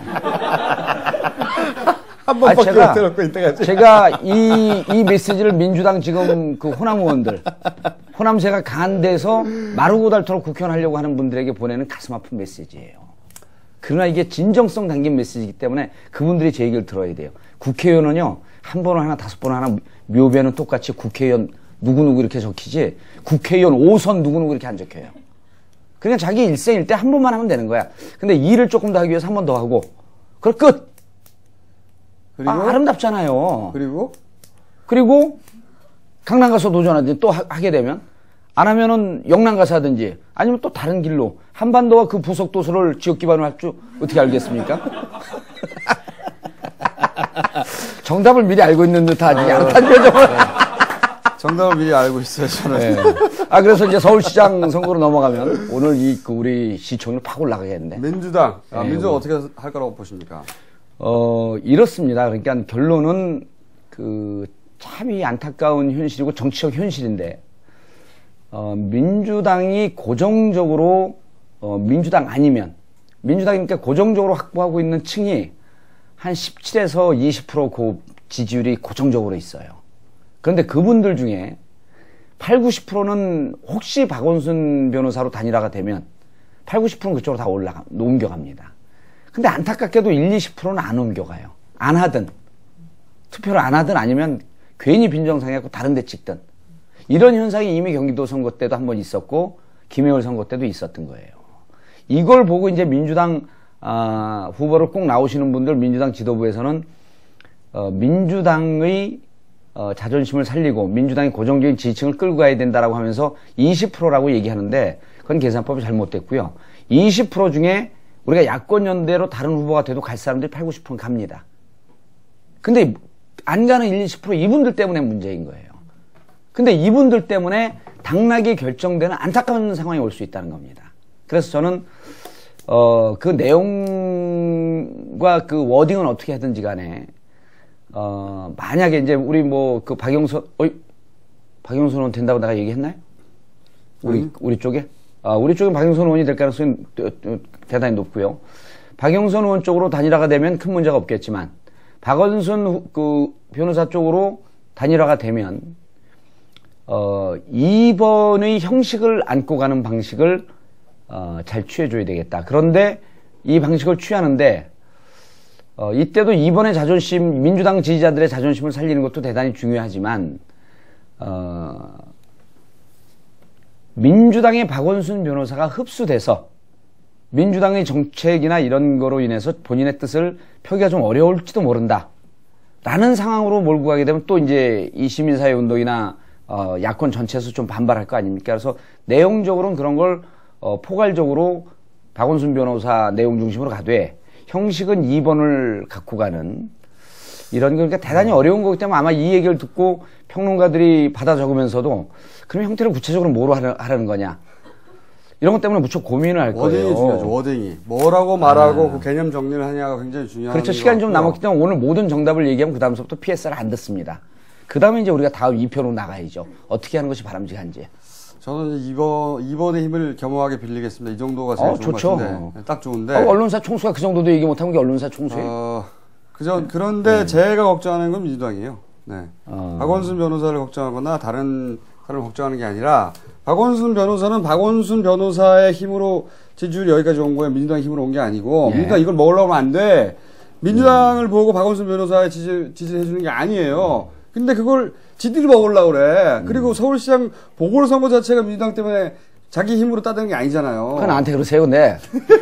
한 번밖에 아, 못 들었고 이때까지. 제가 이, 이 메시지를 민주당 지금 그 호남 의원들, 호남세가 강한 데서 마르고 닳도록 국회의원 하려고 하는 분들에게 보내는 가슴 아픈 메시지예요. 그러나 이게 진정성 담긴 메시지이기 때문에 그분들이 제 얘기를 들어야 돼요. 국회의원은요, 한 번은 하나, 다섯 번은 하나, 묘배는 똑같이 국회의원 누구누구 이렇게 적히지, 국회의원 오선 누구누구 이렇게 안 적혀요. 그냥 자기 일생일 때 한 번만 하면 되는 거야. 근데 일을 조금 더 하기 위해서 한 번 더 하고, 그걸 끝! 그리고? 아, 아름답잖아요. 그리고? 그리고, 강남 가서 도전하든지 또 하, 하게 되면, 안 하면은 영남 가서 하든지 아니면 또 다른 길로 한반도와 그 부속 도서를 지역 기반으로 할 줄 어떻게 알겠습니까? 정답을 미리 알고 있는 듯한 양탄 표정을. 정답을 미리 알고 있어요, 저는. 네. 아, 그래서 이제 서울시장 선거로 넘어가면 오늘 이, 그 우리 시청률 팍 올라가겠는데. 민주당. 아, 네, 민주당 뭐. 어떻게 할 거라고 보십니까? 어, 이렇습니다. 그러니까 결론은 그 참이 안타까운 현실이고 정치적 현실인데, 어, 민주당이 고정적으로, 어, 민주당 아니면, 민주당이니까 고정적으로 확보하고 있는 층이 한 십칠에서 이십 퍼센트 고 지지율이 고정적으로 있어요. 그런데 그분들 중에 팔, 구십 퍼센트는 혹시 박원순 변호사로 단일화가 되면 팔, 구십 퍼센트는 그쪽으로 다 올라가, 옮겨갑니다. 근데 안타깝게도 일, 이십 퍼센트는 안 옮겨가요. 안 하든, 투표를 안 하든 아니면 괜히 빈정상해갖고 다른 데 찍든. 이런 현상이 이미 경기도 선거 때도 한번 있었고, 김해월 선거 때도 있었던 거예요. 이걸 보고 이제 민주당, 아, 후보로 꼭 나오시는 분들, 민주당 지도부에서는, 어, 민주당의, 어, 자존심을 살리고, 민주당의 고정적인 지지층을 끌고 가야 된다라고 하면서 이십 퍼센트라고 얘기하는데, 그건 계산법이 잘못됐고요. 이십 퍼센트 중에 우리가 야권연대로 다른 후보가 돼도 갈 사람들이 팔, 구십 퍼센트 갑니다. 근데 안 가는 일, 이십 퍼센트 이분들 때문에 문제인 거예요. 근데 이분들 때문에 당락이 결정되는 안타까운 상황이 올 수 있다는 겁니다. 그래서 저는 어, 그 내용과 그 워딩은 어떻게 하든지 간에 어, 만약에 이제 우리 뭐 그 박영선 어이 박영선 의원 된다고 내가 얘기했나요? 우리 음. 우리 쪽에 아, 우리 쪽에 박영선 의원이 될 가능성이 대단히 높고요. 박영선 의원 쪽으로 단일화가 되면 큰 문제가 없겠지만 박원순 그 변호사 쪽으로 단일화가 되면 어, 이번의 형식을 안고 가는 방식을 어, 잘 취해줘야 되겠다. 그런데 이 방식을 취하는데 어, 이때도 이번의 자존심, 민주당 지지자들의 자존심을 살리는 것도 대단히 중요하지만 어, 민주당의 박원순 변호사가 흡수돼서 민주당의 정책이나 이런 거로 인해서 본인의 뜻을 표기가 좀 어려울지도 모른다. 라는 상황으로 몰고 가게 되면 또 이제 이 시민사회 운동이나 어, 야권 전체에서 좀 반발할 거 아닙니까? 그래서 내용적으로는 그런 걸 어, 포괄적으로 박원순 변호사 내용 중심으로 가되 형식은 이 번을 갖고 가는 이런 거 그러니까 대단히 어려운 거기 때문에 아마 이 얘기를 듣고 평론가들이 받아 적으면서도 그럼 형태를 구체적으로 뭐로 하려, 하라는 거냐 이런 것 때문에 무척 고민을 할 거예요. 워딩이 중요하죠. 워딩이. 뭐라고 말하고 아. 그 개념 정리를 하냐가 굉장히 중요한 그렇죠. 시간이 좀 남았기 때문에 오늘 모든 정답을 얘기하면 그 다음부터 피에스알을 안 듣습니다. 그 다음에 이제 우리가 다음 이 편으로 나가야죠. 어떻게 하는 것이 바람직한지. 저는 이번, 이번의 힘을 겸허하게 빌리겠습니다. 이 정도가 제일 어, 좋은 좋죠. 것 같은데. 딱 좋은데. 어, 언론사 총수가 그 정도도 얘기 못하면 게 언론사 총수예요. 어, 그저, 그런데 네. 제가 걱정하는 건 민주당이에요. 네. 어. 박원순 변호사를 걱정하거나 다른 사람을 걱정하는 게 아니라 박원순 변호사는 박원순 변호사의 힘으로 지지율이 여기까지 온 거예요. 민주당의 힘으로 온 게 아니고 예. 민주당 이걸 먹으려고 하면 안 돼. 민주당을 음. 보고 박원순 변호사의 지지, 지지를 해주는 게 아니에요. 근데 그걸 지들이 먹으려고 그래. 음. 그리고 서울시장 보궐선거 자체가 민주당 때문에 자기 힘으로 따르는 게 아니잖아요. 그건 나한테 그러세요, 근데.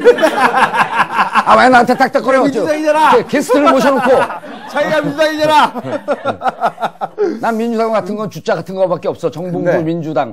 아, 왜 나한테 딱딱거려? 민주당이잖아. 게스트를 모셔놓고. 자기가 민주당이잖아. 난 민주당 같은 건 주자 같은 거밖에 없어. 정봉주 네. 민주당.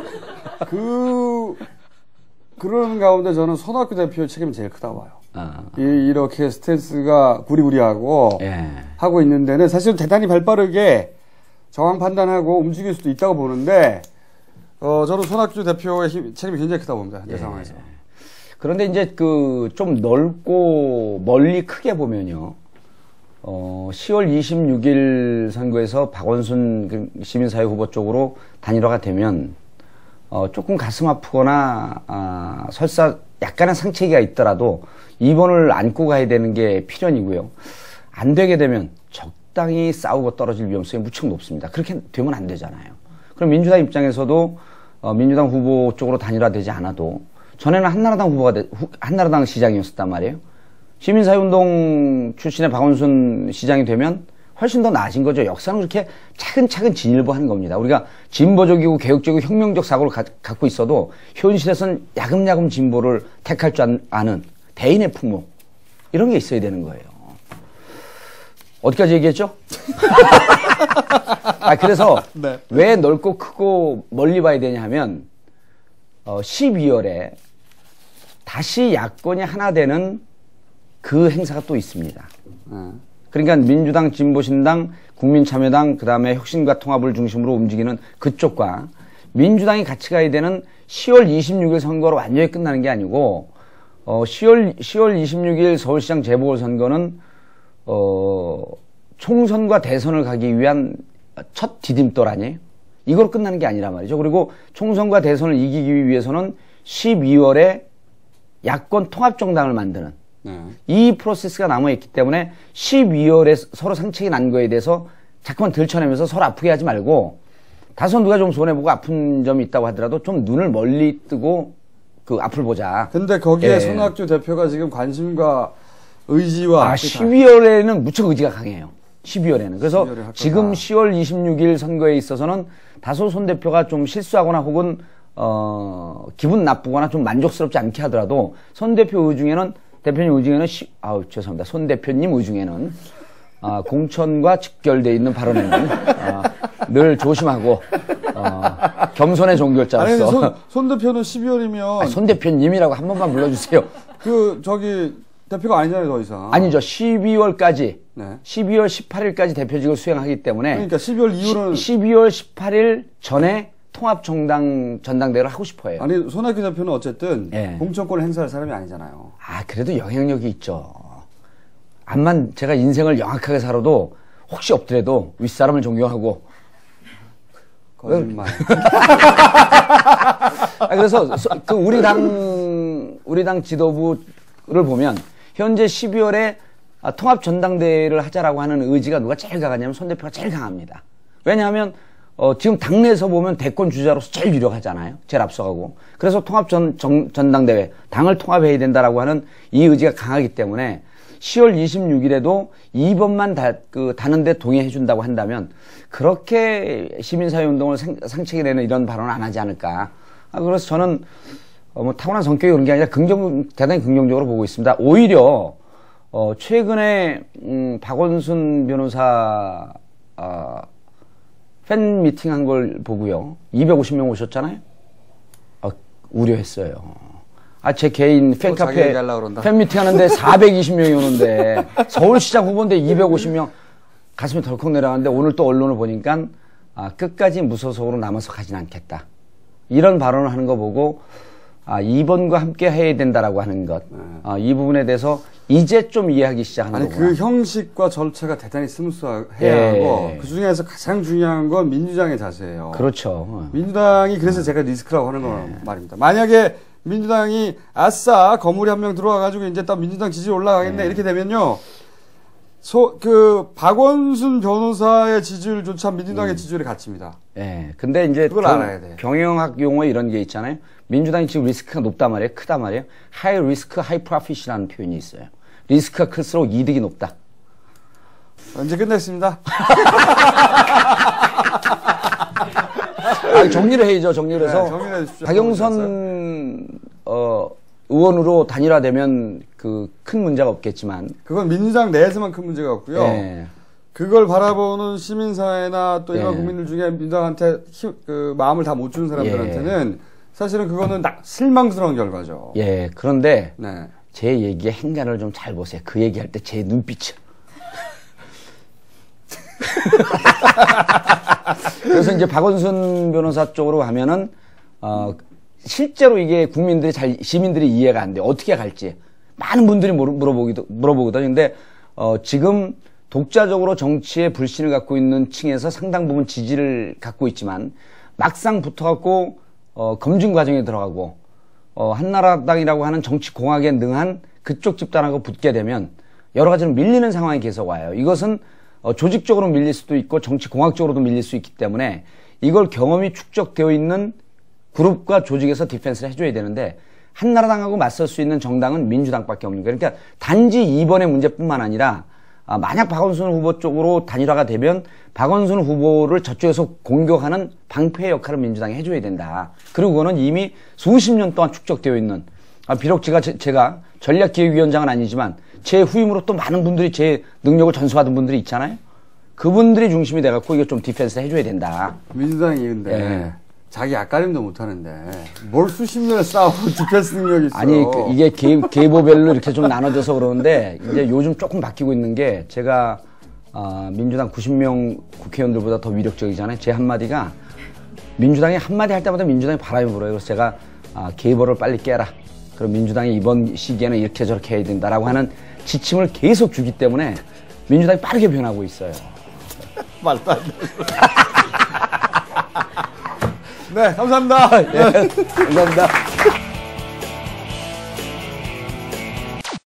그, 그런 가운데 저는 손학규 대표의 책임이 제일 크다고 봐요. 아. 이, 이렇게 스탠스가 구리구리하고 예. 하고 있는 데는 사실 대단히 발빠르게 정황 판단하고 움직일 수도 있다고 보는데 어, 저는 손학규 대표의 힘, 책임이 굉장히 크다고 봅니다. 이 예. 상황에서. 그런데 이제 그 좀 넓고 멀리 크게 보면요. 어, 시월 이십육일 선거에서 박원순 시민사회 후보 쪽으로 단일화가 되면 어, 조금 가슴 아프거나 아, 설사 약간의 상체기가 있더라도 이 번을 안고 가야 되는 게 필연이고요. 안 되게 되면 적당히 싸우고 떨어질 위험성이 무척 높습니다. 그렇게 되면 안 되잖아요. 그럼 민주당 입장에서도 어, 민주당 후보 쪽으로 단일화되지 않아도 전에는 한나라당 후보가 되, 후, 한나라당 시장이었단 말이에요. 시민사회운동 출신의 박원순 시장이 되면 훨씬 더 나아진 거죠. 역사는 그렇게 차근차근 진일보하는 겁니다. 우리가 진보적이고 개혁적이고 혁명적 사고를 가, 갖고 있어도 현실에서는 야금야금 진보를 택할 줄 아는 대인의 풍목 이런 게 있어야 되는 거예요. 어디까지 얘기했죠? 아, 그래서 네. 왜 넓고 크고 멀리 봐야 되냐 하면, 어, 십이월에 다시 야권이 하나 되는 그 행사가 또 있습니다. 네. 그러니까 민주당, 진보신당, 국민참여당, 그 다음에 혁신과 통합을 중심으로 움직이는 그쪽과 민주당이 같이 가야 되는 시월 이십육일 선거로 완전히 끝나는 게 아니고, 어, 시월, 시월 이십육일 서울시장 재보궐선거는, 어, 총선과 대선을 가기 위한 첫 디딤돌 아니에요? 이걸로 끝나는 게 아니란 말이죠. 그리고 총선과 대선을 이기기 위해서는 십이월에 야권 통합정당을 만드는 네. 이 프로세스가 남아있기 때문에 십이월에 서로 상책이 난 거에 대해서 자꾸만 들춰내면서 서로 아프게 하지 말고 다소 누가 좀 손해보고 아픈 점이 있다고 하더라도 좀 눈을 멀리 뜨고 그 앞을 보자. 근데 거기에 예. 손학규 대표가 지금 관심과 의지와 아, 십이월에는 무척 의지가 강해요. 십이월에는. 그래서 십이월에 할 지금 거다. 시월 이십육일 선거에 있어서는 다소 손 대표가 좀 실수하거나 혹은 어, 기분 나쁘거나 좀 만족스럽지 않게 하더라도 손 대표 의중에는 대표님 의중에는 시, 아우 죄송합니다. 손 대표님 의중에는 아, 공천과 직결돼 있는 발언에는 아, 늘 조심하고 어, 겸손의 종결자로서. 아니, 손, 손 대표는 십이월이면 아, 손 대표님이라고 한 번만 불러주세요. 그 저기 대표가 아니잖아요, 더 이상. 아니죠. 십이월까지 네. 십이월 십팔일까지 대표직을 수행하기 때문에 그러니까 십이월 이후는 시, 십이월 십팔일 전에 통합정당 전당대회를 하고 싶어요. 아니 손학규 대표는 어쨌든 예. 공천권을 행사할 사람이 아니잖아요. 아, 그래도 영향력이 있죠. 암만 제가 인생을 영악하게 살아도 혹시 없더라도 윗사람을 존경하고. 거짓말. 아, 그래서 소, 그 우리 당 우리 당 지도부를 보면 현재 십이월에 아, 통합 전당대회를 하자라고 하는 의지가 누가 제일 강하냐면 손 대표가 제일 강합니다. 왜냐하면 어, 지금 당내에서 보면 대권 주자로서 제일 유력하잖아요. 제일 앞서가고. 그래서 통합 전, 정, 전당대회, 당을 통합해야 된다라고 하는 이 의지가 강하기 때문에 시월 이십육일에도 이 번만 다, 그, 다는데 동의해준다고 한다면 그렇게 시민사회운동을 상, 상책이 되는 이런 발언을 안 하지 않을까. 아, 그래서 저는 어, 뭐 타고난 성격이 그런 게 아니라 긍정, 대단히 긍정적으로 보고 있습니다. 오히려 어, 최근에 음, 박원순 변호사 어, 팬 미팅 한 걸 보고요. 이백오십 명 오셨잖아요. 어, 우려했어요. 아, 제 개인 팬카페 팬 미팅 하는데 사백이십 명이 오는데 서울시장 후보인데 이백오십 명 가슴이 덜컥 내려가는데 오늘 또 언론을 보니까 아, 끝까지 무소속으로 남아서 가진 않겠다. 이런 발언을 하는 거 보고 아, 이 번과 함께 해야 된다라고 하는 것. 아, 이 부분에 대해서 이제 좀 이해하기 시작하는 아니 거구나. 그 형식과 절차가 대단히 스무스해야 예. 하고 그 중에서 가장 중요한 건 민주당의 자세예요. 그렇죠. 민주당이 그래서 제가 리스크라고 하는 건 말입니다. 만약에 민주당이 아싸 건물이 한 명 들어와가지고 이제 딱 민주당 지지율 올라가겠네 네. 이렇게 되면요. 소, 그 박원순 변호사의 지지율조차 민주당의 음. 지지율에 갇힙니다. 예. 근데 이제 그걸 경, 알아야 돼. 경영학 용어 이런 게 있잖아요. 민주당이 지금 리스크가 높단 말이에요. 크단 말이에요. 하이 리스크, 하이 프로핏이라는 표현이 있어요. 리스크가 클수록 이득이 높다. 언제 끝냈습니다. 아, 정리를 해야죠. 정리를 해서 네, 정리를 해주십시오. 박영선 어, 의원으로 단일화되면 그 큰 문제가 없겠지만 그건 민주당 내에서만 큰 문제가 없고요. 예. 그걸 바라보는 시민사회나 또 일반 예. 국민들 중에 민주당한테 힘, 그 마음을 다 못 주는 사람들한테는 사실은 그거는 나, 실망스러운 결과죠. 예. 그런데 네. 제 얘기의 행간을 좀 잘 보세요. 그 얘기할 때 제 눈빛을. 그래서 이제 박원순 변호사 쪽으로 가면은 어, 실제로 이게 국민들이 잘 시민들이 이해가 안 돼. 어떻게 갈지 많은 분들이 물어보기도 물어보거든요. 근데 어, 지금 독자적으로 정치에 불신을 갖고 있는 층에서 상당 부분 지지를 갖고 있지만 막상 붙어갖고 어, 검증 과정에 들어가고 어, 한나라당이라고 하는 정치 공학에 능한 그쪽 집단하고 붙게 되면 여러 가지로 밀리는 상황이 계속 와요. 이것은 어, 조직적으로 밀릴 수도 있고 정치 공학적으로도 밀릴 수 있기 때문에 이걸 경험이 축적되어 있는 그룹과 조직에서 디펜스를 해줘야 되는데 한나라당하고 맞설 수 있는 정당은 민주당밖에 없는 거예요. 그러니까 단지 이번의 문제뿐만 아니라 아, 만약 박원순 후보 쪽으로 단일화가 되면 박원순 후보를 저쪽에서 공격하는 방패의 역할을 민주당이 해줘야 된다. 그리고 그거는 이미 수십 년 동안 축적되어 있는 아, 비록 제가 제, 제가 전략기획위원장은 아니지만 제 후임으로 또 많은 분들이 제 능력을 전수받은 분들이 있잖아요. 그분들이 중심이 돼갖고 이거 좀 디펜스 해줘야 된다. 민주당이 근데 예. 자기 앞가림도 못하는데 뭘 수십 년을 싸우고 디펜스 능력이 있어. 아니 그 이게 계, 계보별로 이렇게 좀 나눠져서 그러는데 이제 요즘 조금 바뀌고 있는 게 제가 어, 민주당 구십 명 국회의원들보다 더 위력적이잖아요. 제 한마디가 민주당이 한마디 할 때마다 민주당이 바람이 불어요. 그래서 제가 아, 계보를 빨리 깨라. 그럼 민주당이 이번 시기에는 이렇게 저렇게 해야 된다라고 하는 지침을 계속 주기 때문에 민주당이 빠르게 변하고 있어요. 말도 안 돼. 네, 감사합니다. 예, 감사합니다.